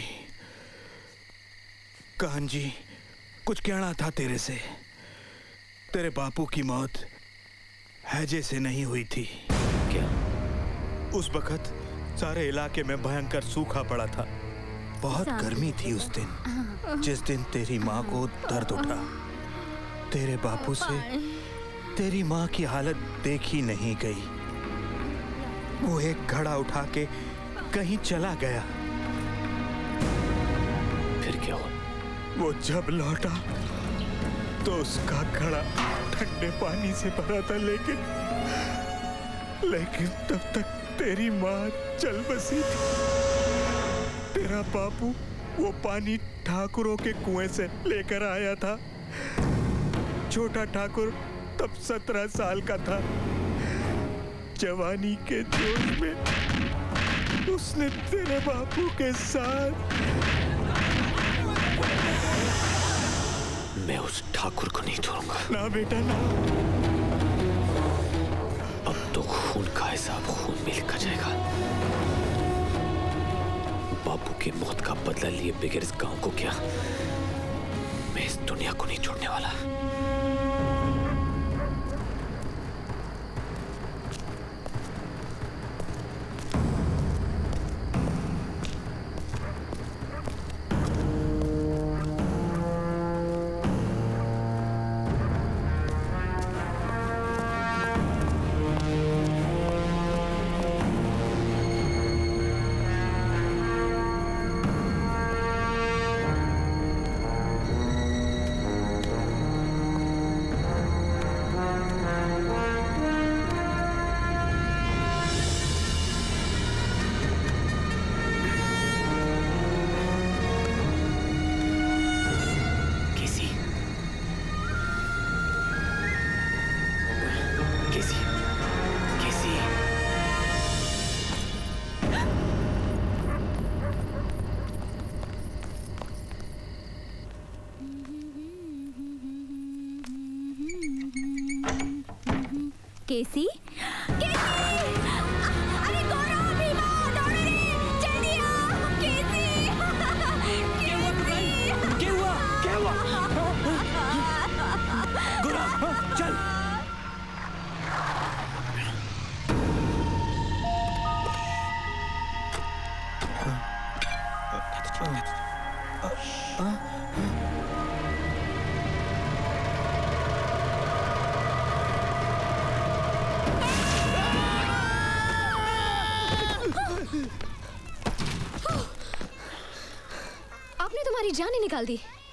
कांजी, कुछ कहना था तेरे से। तेरे बापू की मौत हैजे से नहीं हुई थी। क्या? उस वक्त सारे इलाके में भयंकर सूखा पड़ा था। बहुत गर्मी थी उस दिन, जिस दिन तेरी माँ को दर्द उठा। तेरे बापू से तेरी माँ की हालत देखी नहीं गई। वो एक घड़ा उठा के कहीं चला गया। फिर क्या हुआ? वो जब लौटा तो उसका घड़ा ठंडे पानी से भरा था, लेकिन लेकिन तब तक तेरी माँ चल बसी थी। तेरा बापू वो पानी ठाकुरों के कुएं से लेकर आया था। छोटा ठाकुर तब सत्रह साल का था। जवानी के जोश में उसने तेरे बापू के साथ। मैं उस ठाकुर को नहीं छोड़ूंगा। ना बेटा ना। अब तो खून का हिसाब खून में लिखा जाएगा। बापू की मौत का बदला लिए बगैर इस गांव को क्या, मैं इस दुनिया को नहीं छोड़ने वाला। केसी? केसी! अरे गौरव, भीमा, दौड़े रे! जल्दी आओ! केसी! केसी! क्या हुआ? क्या हुआ? गौरव, चल! तुम्हारी जान ही निकाल दी।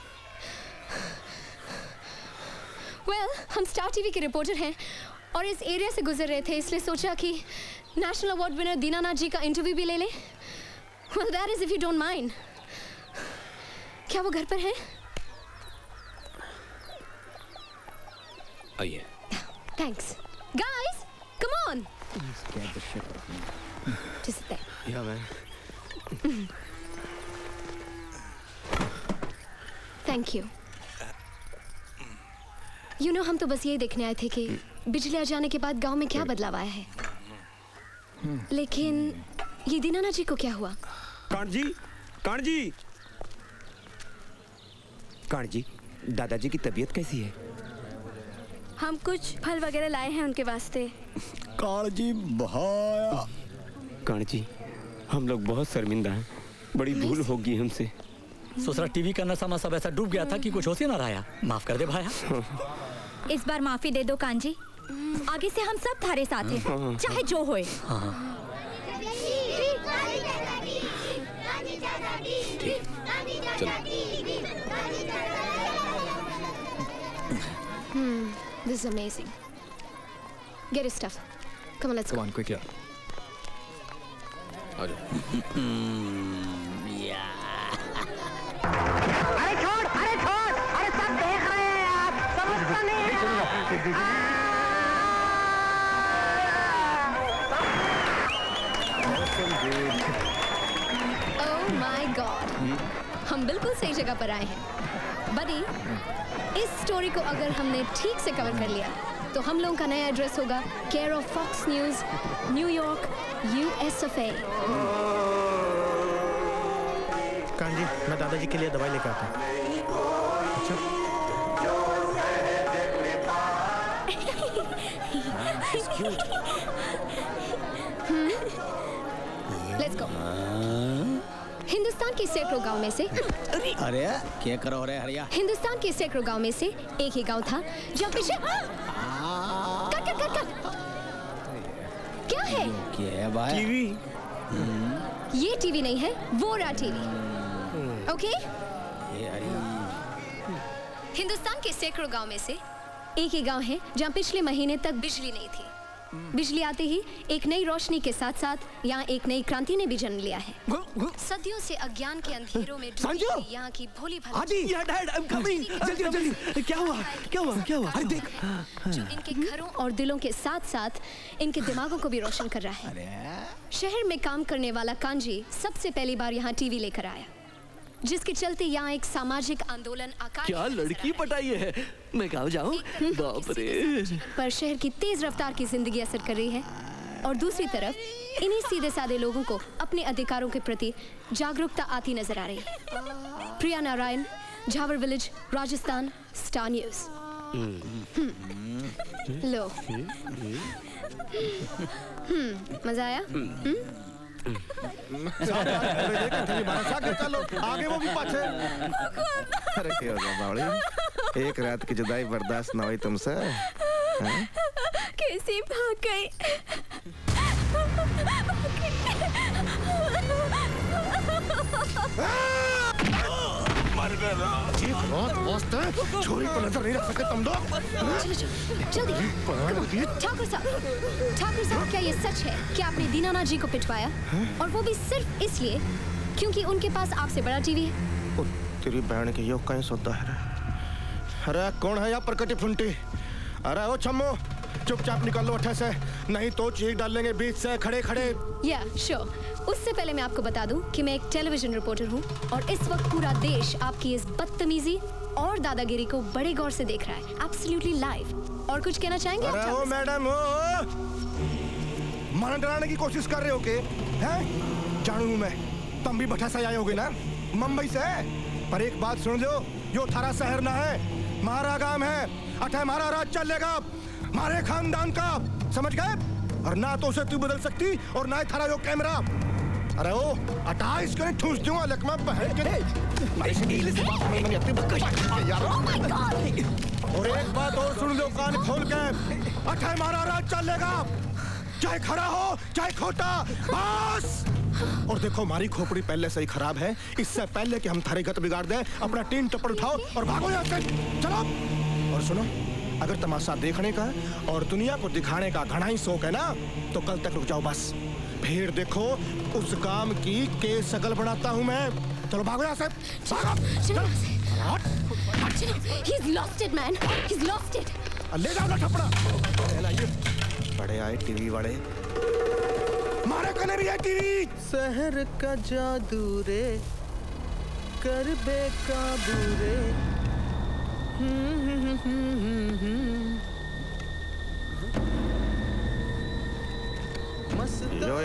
वेल well, हम स्टार टीवी के रिपोर्टर हैं और इस एरिया से गुजर रहे थे, इसलिए सोचा कि national award winner Dinanath ji का इंटरव्यू भी ले लें। Well that is if you don't mind. क्या वो घर पर हैं? आइए। Thanks guys, come on. Just sit there. Yeah, man. Thank you. You know हम तो बस यही देखने आए थे कि बिजली आ जाने के बाद गांव में क्या बदलाव आया है। लेकिन ये दीनानाथ जी को क्या हुआ? कांजी, कांजी, कांजी, दादाजी की तबीयत कैसी है? हम कुछ फल वगैरह लाए हैं उनके वास्ते। कांजी भाया। कांजी, हम लोग बहुत शर्मिंदा हैं। बड़ी भूल होगी हमसे। ससुरा टीवी का नशा में सब ऐसा डूब गया था कि कुछ होश ही ना रहा। माफ कर दे भाया। इस बार माफी दे दो कांजी। आगे से हम सब थारे साथ हैं, चाहे जो होए। Hmm, this is amazing. Get his stuff. Come on, let's go. Come on, quickly. अरे छोड़, अरे छोड़, अरे सब देख रहे हैं आप, समझता नहीं है। Oh my God. हम बिल्कुल सही जगह पर आए हैं। बडी, इस स्टोरी को अगर हमने ठीक से कवर कर लिया तो हम लोगों का नया एड्रेस होगा care of Fox News, New York, US of A. कांजी, मैं दादाजी के लिए दवाई लेकर आता हूँ। Let's go. हिंदुस्तान के सैकड़ों गांव में से अरे क्या करो रे हरिया? हिंदुस्तान के सैकड़ों गांव में से एक ही गांव था जहाँ पीछे कट कट कट कट क्या है? क्या है भाई? टीवी। ये टीवी नहीं है, वो रहा टीवी। ओके? हिंदुस्तान के सैकड़ों गांव में से एक ही गांव है जहाँ पिछले महीने तक बिजली नहीं थी। बिजली आते ही एक नई रोशनी के साथ साथ यहाँ एक नई क्रांति ने भी जन्म लिया है। सदियों से अज्ञान के अंधेरों में डूबी हुई यहाँ की भोली भाली आदि, yeah, Dad, I'm coming. जल्दी जल्दी। क्या हुआ? क्या हुआ? क्या हुआ? अरे देख। जो इनके घरों और दिलों के साथ साथ इनके दिमागों को भी रोशन कर रहा है। शहर में काम करने वाला कांजी सबसे पहली बार यहाँ टीवी लेकर आया, जिसके चलते यहाँ एक सामाजिक आंदोलन आकार क्या लड़की पटाई है? मैं गाँव जाऊँ? बाप रे। पर शहर की तेज रफ्तार की जिंदगी असर कर रही है और दूसरी तरफ इन्हीं सीधे साधे लोगों को अपने अधिकारों के प्रति जागरूकता आती नजर आ रही है। Priya Narayan, Jhawar village, Rajasthan, Star News. लो। हम्म, मजा आया? चलो आगे वो भी पाछे। अरे क्या हो बावड़ी, एक रात की जुदाई बर्दाश्त ना हुई तुमसे? कैसी भाग गई। मर गया। छोरी पर नजर नहीं रख सके तुम लोग। जल्दी। ठाकुर साहब, ठाकुर साहब, क्या ये सच है कि आपने दीनानाथ जी को पिटवाया और वो भी सिर्फ इसलिए क्योंकि उनके पास आपसे बड़ा टीवी है? ओ, तेरी बहन की यो कहीं सोता है। अरे कौन है या प्रकटी फुंटी? अरे ओ छम्मो, चुपचाप निकल लो अठे से, नहीं तो चीख डाल लेंगे बीच से खड़े खड़े। या श्योर। उससे पहले मैं आपको बता दूं कि मैं एक टेलीविजन रिपोर्टर हूं और इस वक्त पूरा देश आपकी इस बदतमीजी और दादागिरी को बड़े गौर से देख रहा है, एब्सोल्युटली लाइव। और कुछ कहना चाहेंगे? अरे ओ मैडम, ओ मन डराने की कोशिश कर रहे हो के? हैं? जानू हूं मैं, तुम भी भट्टा से आए होगे ना, मुंबई से। पर एक बात सुन लो, यो थारा शहर ना है, मारा गांव है। अठे हमारा राज चलेगा, हमारे खानदान का, समझ गए? और ना तो उसे तू बदल सकती और ना ही थारा यो कैमरा। अरे ओ अट्ठाईस करे ठूस दूंगा लकमा बहन के। और एक बात और सुन लो कान खोल के, अठे हमारा राज चलेगा, चाहे खड़ा हो चाहे खोटा, बस। और देखो हमारी खोपड़ी पहले से ही खराब है, इससे पहले कि हम थारी गत बिगाड़ दे, अपना टीन टप्पड़ उठाओ और भागो यहाँ से। चलो। और सुनो, अगर तमाशा देखने का और दुनिया को दिखाने का घना ही शौक है ना, तो कल तक रुक जाओ बस। फिर देखो उस काम की केस शकल बनाता हूँ मैं। चलो भागो यहाँ से, भागो। He's lost it, man. He's lost it. ले जाओ ना ठप्पड़ा। बड़े आए टीवी वाले, मारे कने भी है टीवी। शहर का जादू रे, कर बेकाबू रे।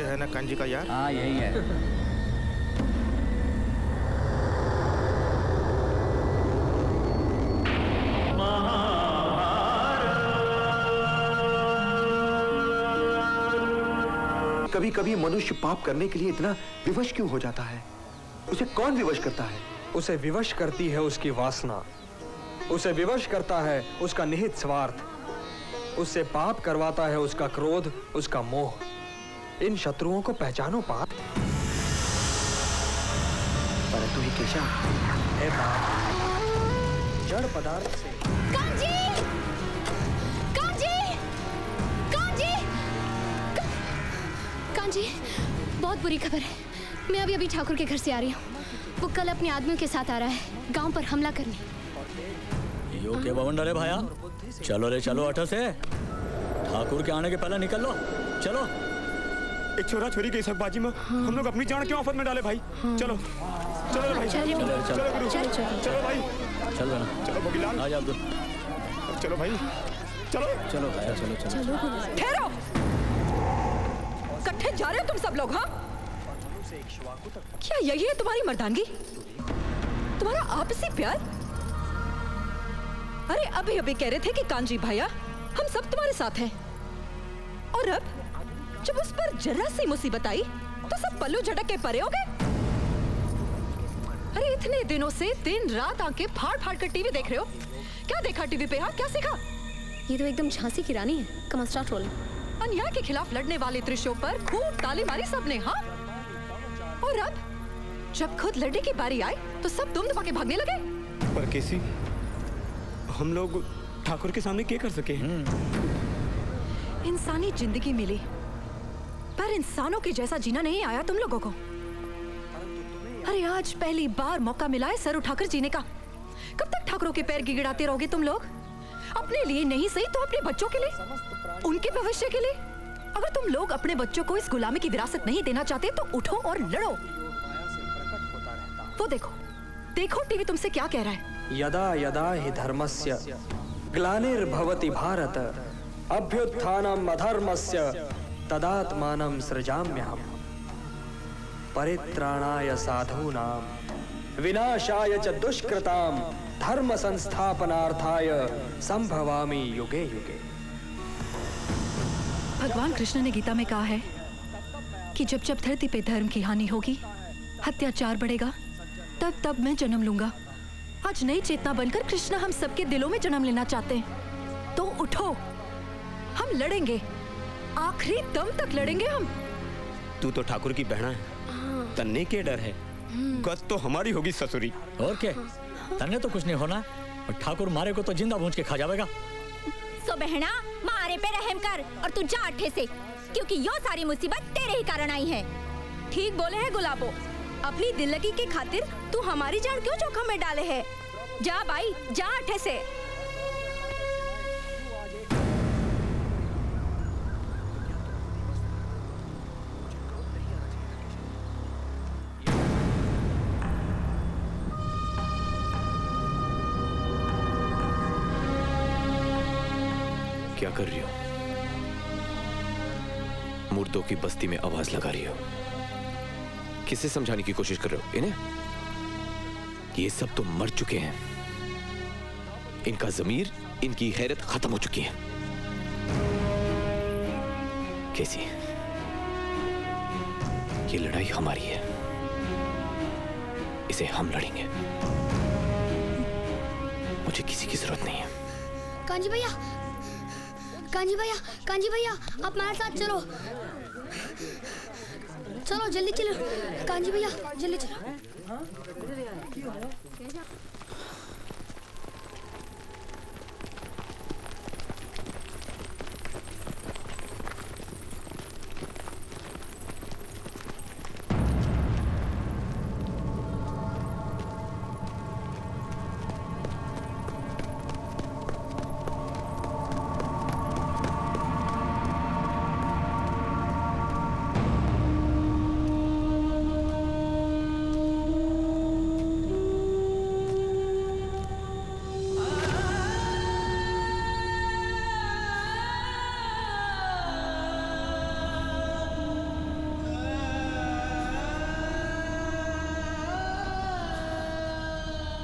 है ना कांजी का यार? हाँ यही है। कभी कभी मनुष्य पाप करने के लिए इतना विवश क्यों हो जाता है? उसे कौन विवश करता है? उसे विवश करती है उसकी वासना, उसे विवश करता है उसका निहित स्वार्थ, उससे पाप करवाता है उसका क्रोध, उसका मोह। इन शत्रुओं को पहचानो पाप। परंतु ही केशा है पाप जड़ पदार्थ से। कांजी! कांजी! कांजी! कांजी, बहुत बुरी खबर है। मैं अभी अभी ठाकुर के घर से आ रही हूँ। वो कल अपने आदमियों के साथ आ रहा है गांव पर हमला करने। यो के बवंडर है भाया। चलो रे चलो अटो से। ठाकुर के आने के पहले निकल लो। चलो। एक छोरा छोरी की सकबाजी में हम लोग अपनी जान क्यों आफत में डाले भाई? चलो चलो भाई, चलो चलो गुरु, चलो भाई, चल बना, चलो भगीलाल, आ जा अब्दुल, चलो भाई, चलो चलो भाई, चलो चलो। ठहरो, इकट्ठे जा रहे हो तुम सब लोग? हाँ, क्या यही है तुम्हारी मर्दानगी? तुम्हारा आपसी प्यार? अरे अभी अभी कह रहे थे कि कांजी भैया हम सब तुम्हारे साथ हैं, और अब जब उस पर जरा सी मुसीबत आई तो सब पल्लू झटक के परे हो गए। अरे इतने दिनों से दिन रात आंखें फाड़ फाड़ कर टीवी देख रहे हो। क्या देखा टीवी पे? हाँ, क्या सीखा? ये तो एकदम झांसी की रानी है। Come start roll. अन्याय के खिलाफ लड़ने वाले दृश्यों पर खूब ताली मारी सबने। हाँ, और अब जब खुद लड़ने की बारी आई तो सब दुम दबा के भागने लगे। पर केसी, हम लोग ठाकुर के सामने क्या कर सके? इंसानी जिंदगी मिली, पर इंसानों के जैसा जीना नहीं आया तुम लोगों को। अरे आज पहली बार मौका मिला है सर उठाकर जीने का। कब तक ठाकुरों के पैर गिड़ाते रहोगे तुम लोग? अपने लिए नहीं सही तो अपने बच्चों के लिए, उनके भविष्य के लिए। अगर तुम लोग अपने बच्चों को इस गुलामी की विरासत नहीं देना चाहते तो उठो और लड़ो। वो देखो देखो टीवी तुमसे क्या कह रहा है। यदा यदा हि धर्मस्य ग्लानिर्भवति भारत अभ्युत्थानम् अधर्मस्य तदात्मानं सृजाम्यहम् परित्राणाय साधूनां विनाशाय च दुष्कृतां धर्म संस्थापनार्थाय संभवामि युगे युगे। भगवान कृष्ण ने गीता में कहा है कि जब जब धरती पे धर्म की हानि होगी, अत्याचार बढ़ेगा, तब तब मैं जन्म लूंगा। आज नई चेतना बनकर कृष्ण हम सबके दिलों में जन्म लेना चाहते हैं। तो उठो, हम लड़ेंगे, आखिरी दम तक लड़ेंगे हम। तू तो ठाकुर की बहना है, तन्ने के डर है, गत तो हमारी होगी ससुरी। और क्या, तन्ने तो कुछ नहीं होना, और ठाकुर मारे को तो जिंदा भूंज के खा जाएगा। सो बहना मारे पे रहम कर और तू जा अट्ठे से, क्योंकि यो सारी मुसीबत तेरे ही कारण आई है। ठीक बोले है गुलाबो, अपनी दिल्लगी की खातिर तू हमारी जान क्यों जोखम में डाले है? जा भाई जा अट्ठे से। क्या कर रही हो? मुर्दों की बस्ती में आवाज लगा रही हो। किसे समझाने की कोशिश कर रहे हो इन्हें? ये सब तो मर चुके हैं, इनका ज़मीर, इनकी गैरत खत्म हो चुकी है। कैसी? ये लड़ाई हमारी है, इसे हम लड़ेंगे। मुझे किसी की जरूरत नहीं है। कांजी भैया, कांजी भैया, कांजी भैया, आप हमारे साथ चलो। चलो जल्दी चलो, कांजी भैया जल्दी चलो।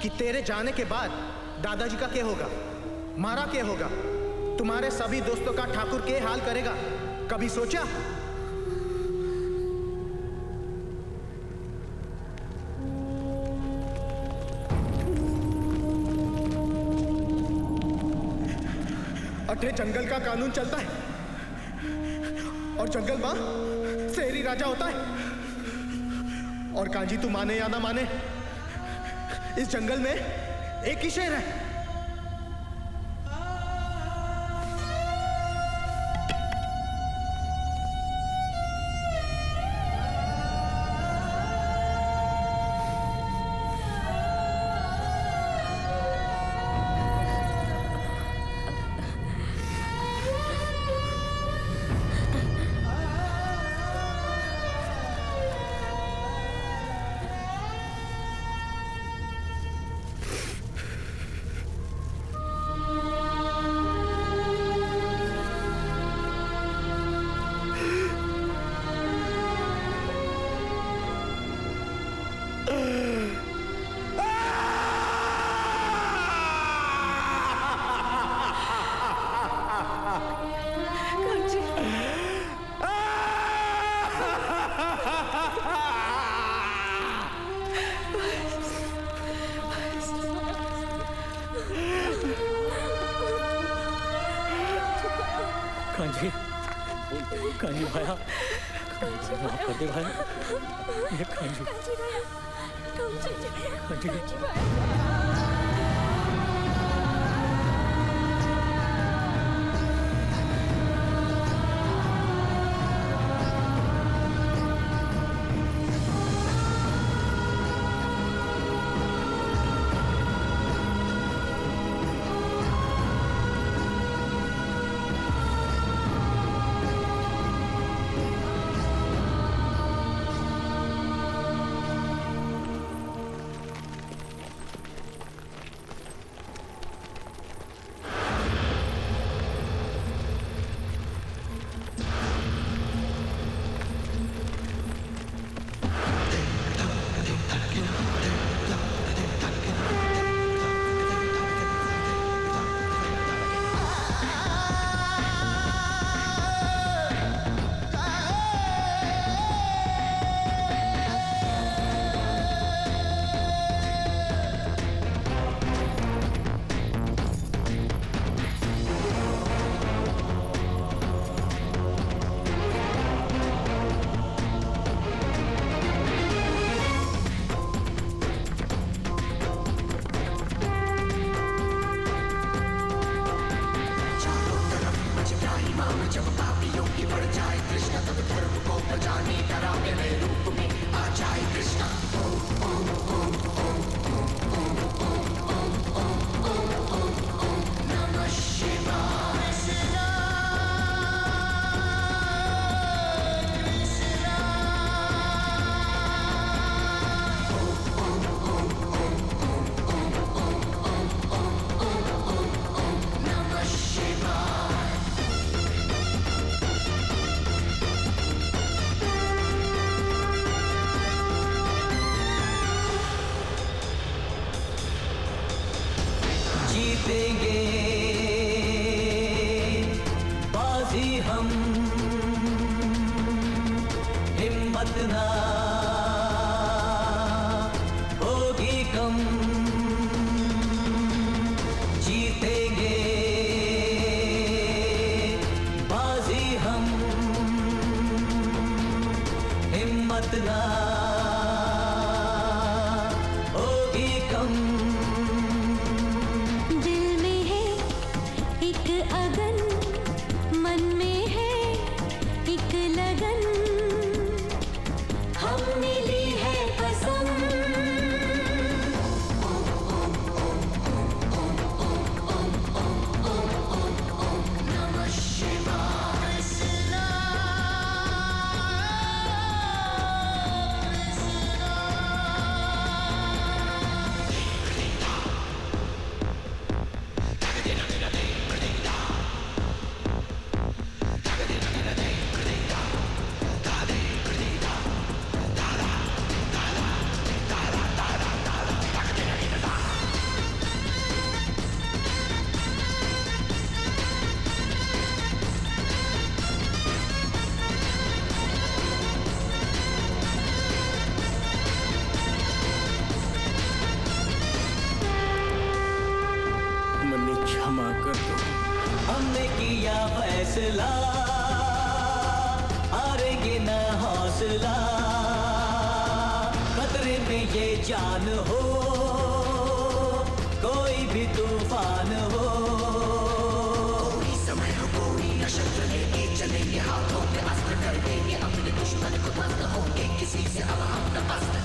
कि तेरे जाने के बाद दादाजी का क्या होगा, मारा क्या होगा, तुम्हारे सभी दोस्तों का ठाकुर के हाल करेगा, कभी सोचा? अठे जंगल का कानून चलता है और जंगल मां शेरी राजा होता है। और कांजी तू माने या ना माने, इस जंगल में एक ही शेर है। कांजी, कांजी भाया, माफ कर दे भाया, ये कांजी, कांजी भाया। फैसला, हारेंगे न हौसला, खतरे में ये जान हो, कोई भी तूफान हो। कोई समय हो, कोई न शस्त्र लेके चलेंगे, हाथों में अस्त्र कर देंगे, अपने दुश्मन को मस्त होंगे, किसी से अब हम न पस्त।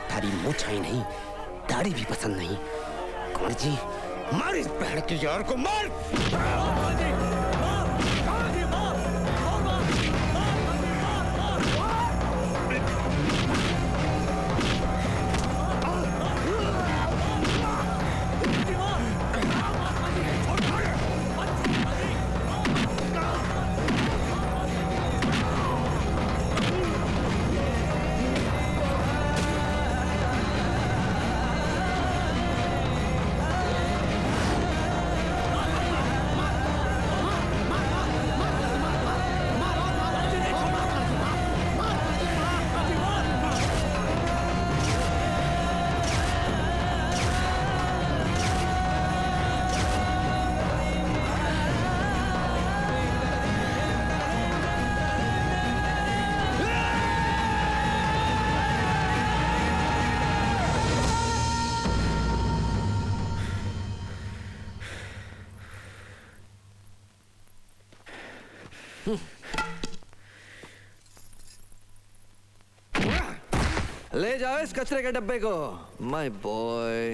तारी मूछाई नहीं, दाढ़ी भी पसंद नहीं। कौन जी, मार इस बहन की यार को, मार। ले जाओ इस कचरे के डब्बे को, माय बॉय।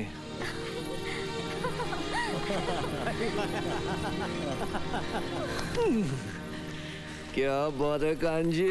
क्या बात है कांजी।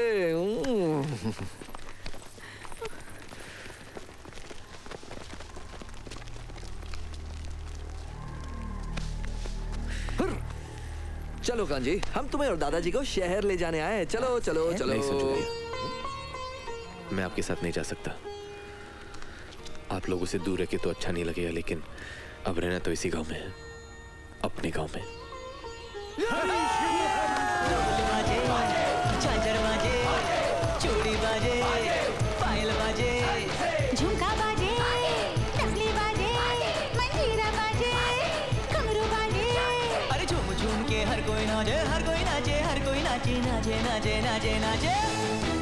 चलो कांजी, हम तुम्हें और दादाजी को शहर ले जाने आए हैं। चलो चलो चलो। नहीं सोचो, मैं आपके साथ नहीं जा सकता। आप लोगों से दूर रह के तो अच्छा नहीं लगेगा, लेकिन अब रहना तो इसी गांव में है, अपने गांव में। झांझर बाजे, चूड़ी बाजे, पायल बाजे, झुमका बाजे, नकली बाजे, मंजीरा बाजे, घुंघरू बाजे। अरे झूम झूम के हर कोई नाचे, हर कोई नाचे, हर कोई नाचे, नाचे नाचे नाचे नाचे।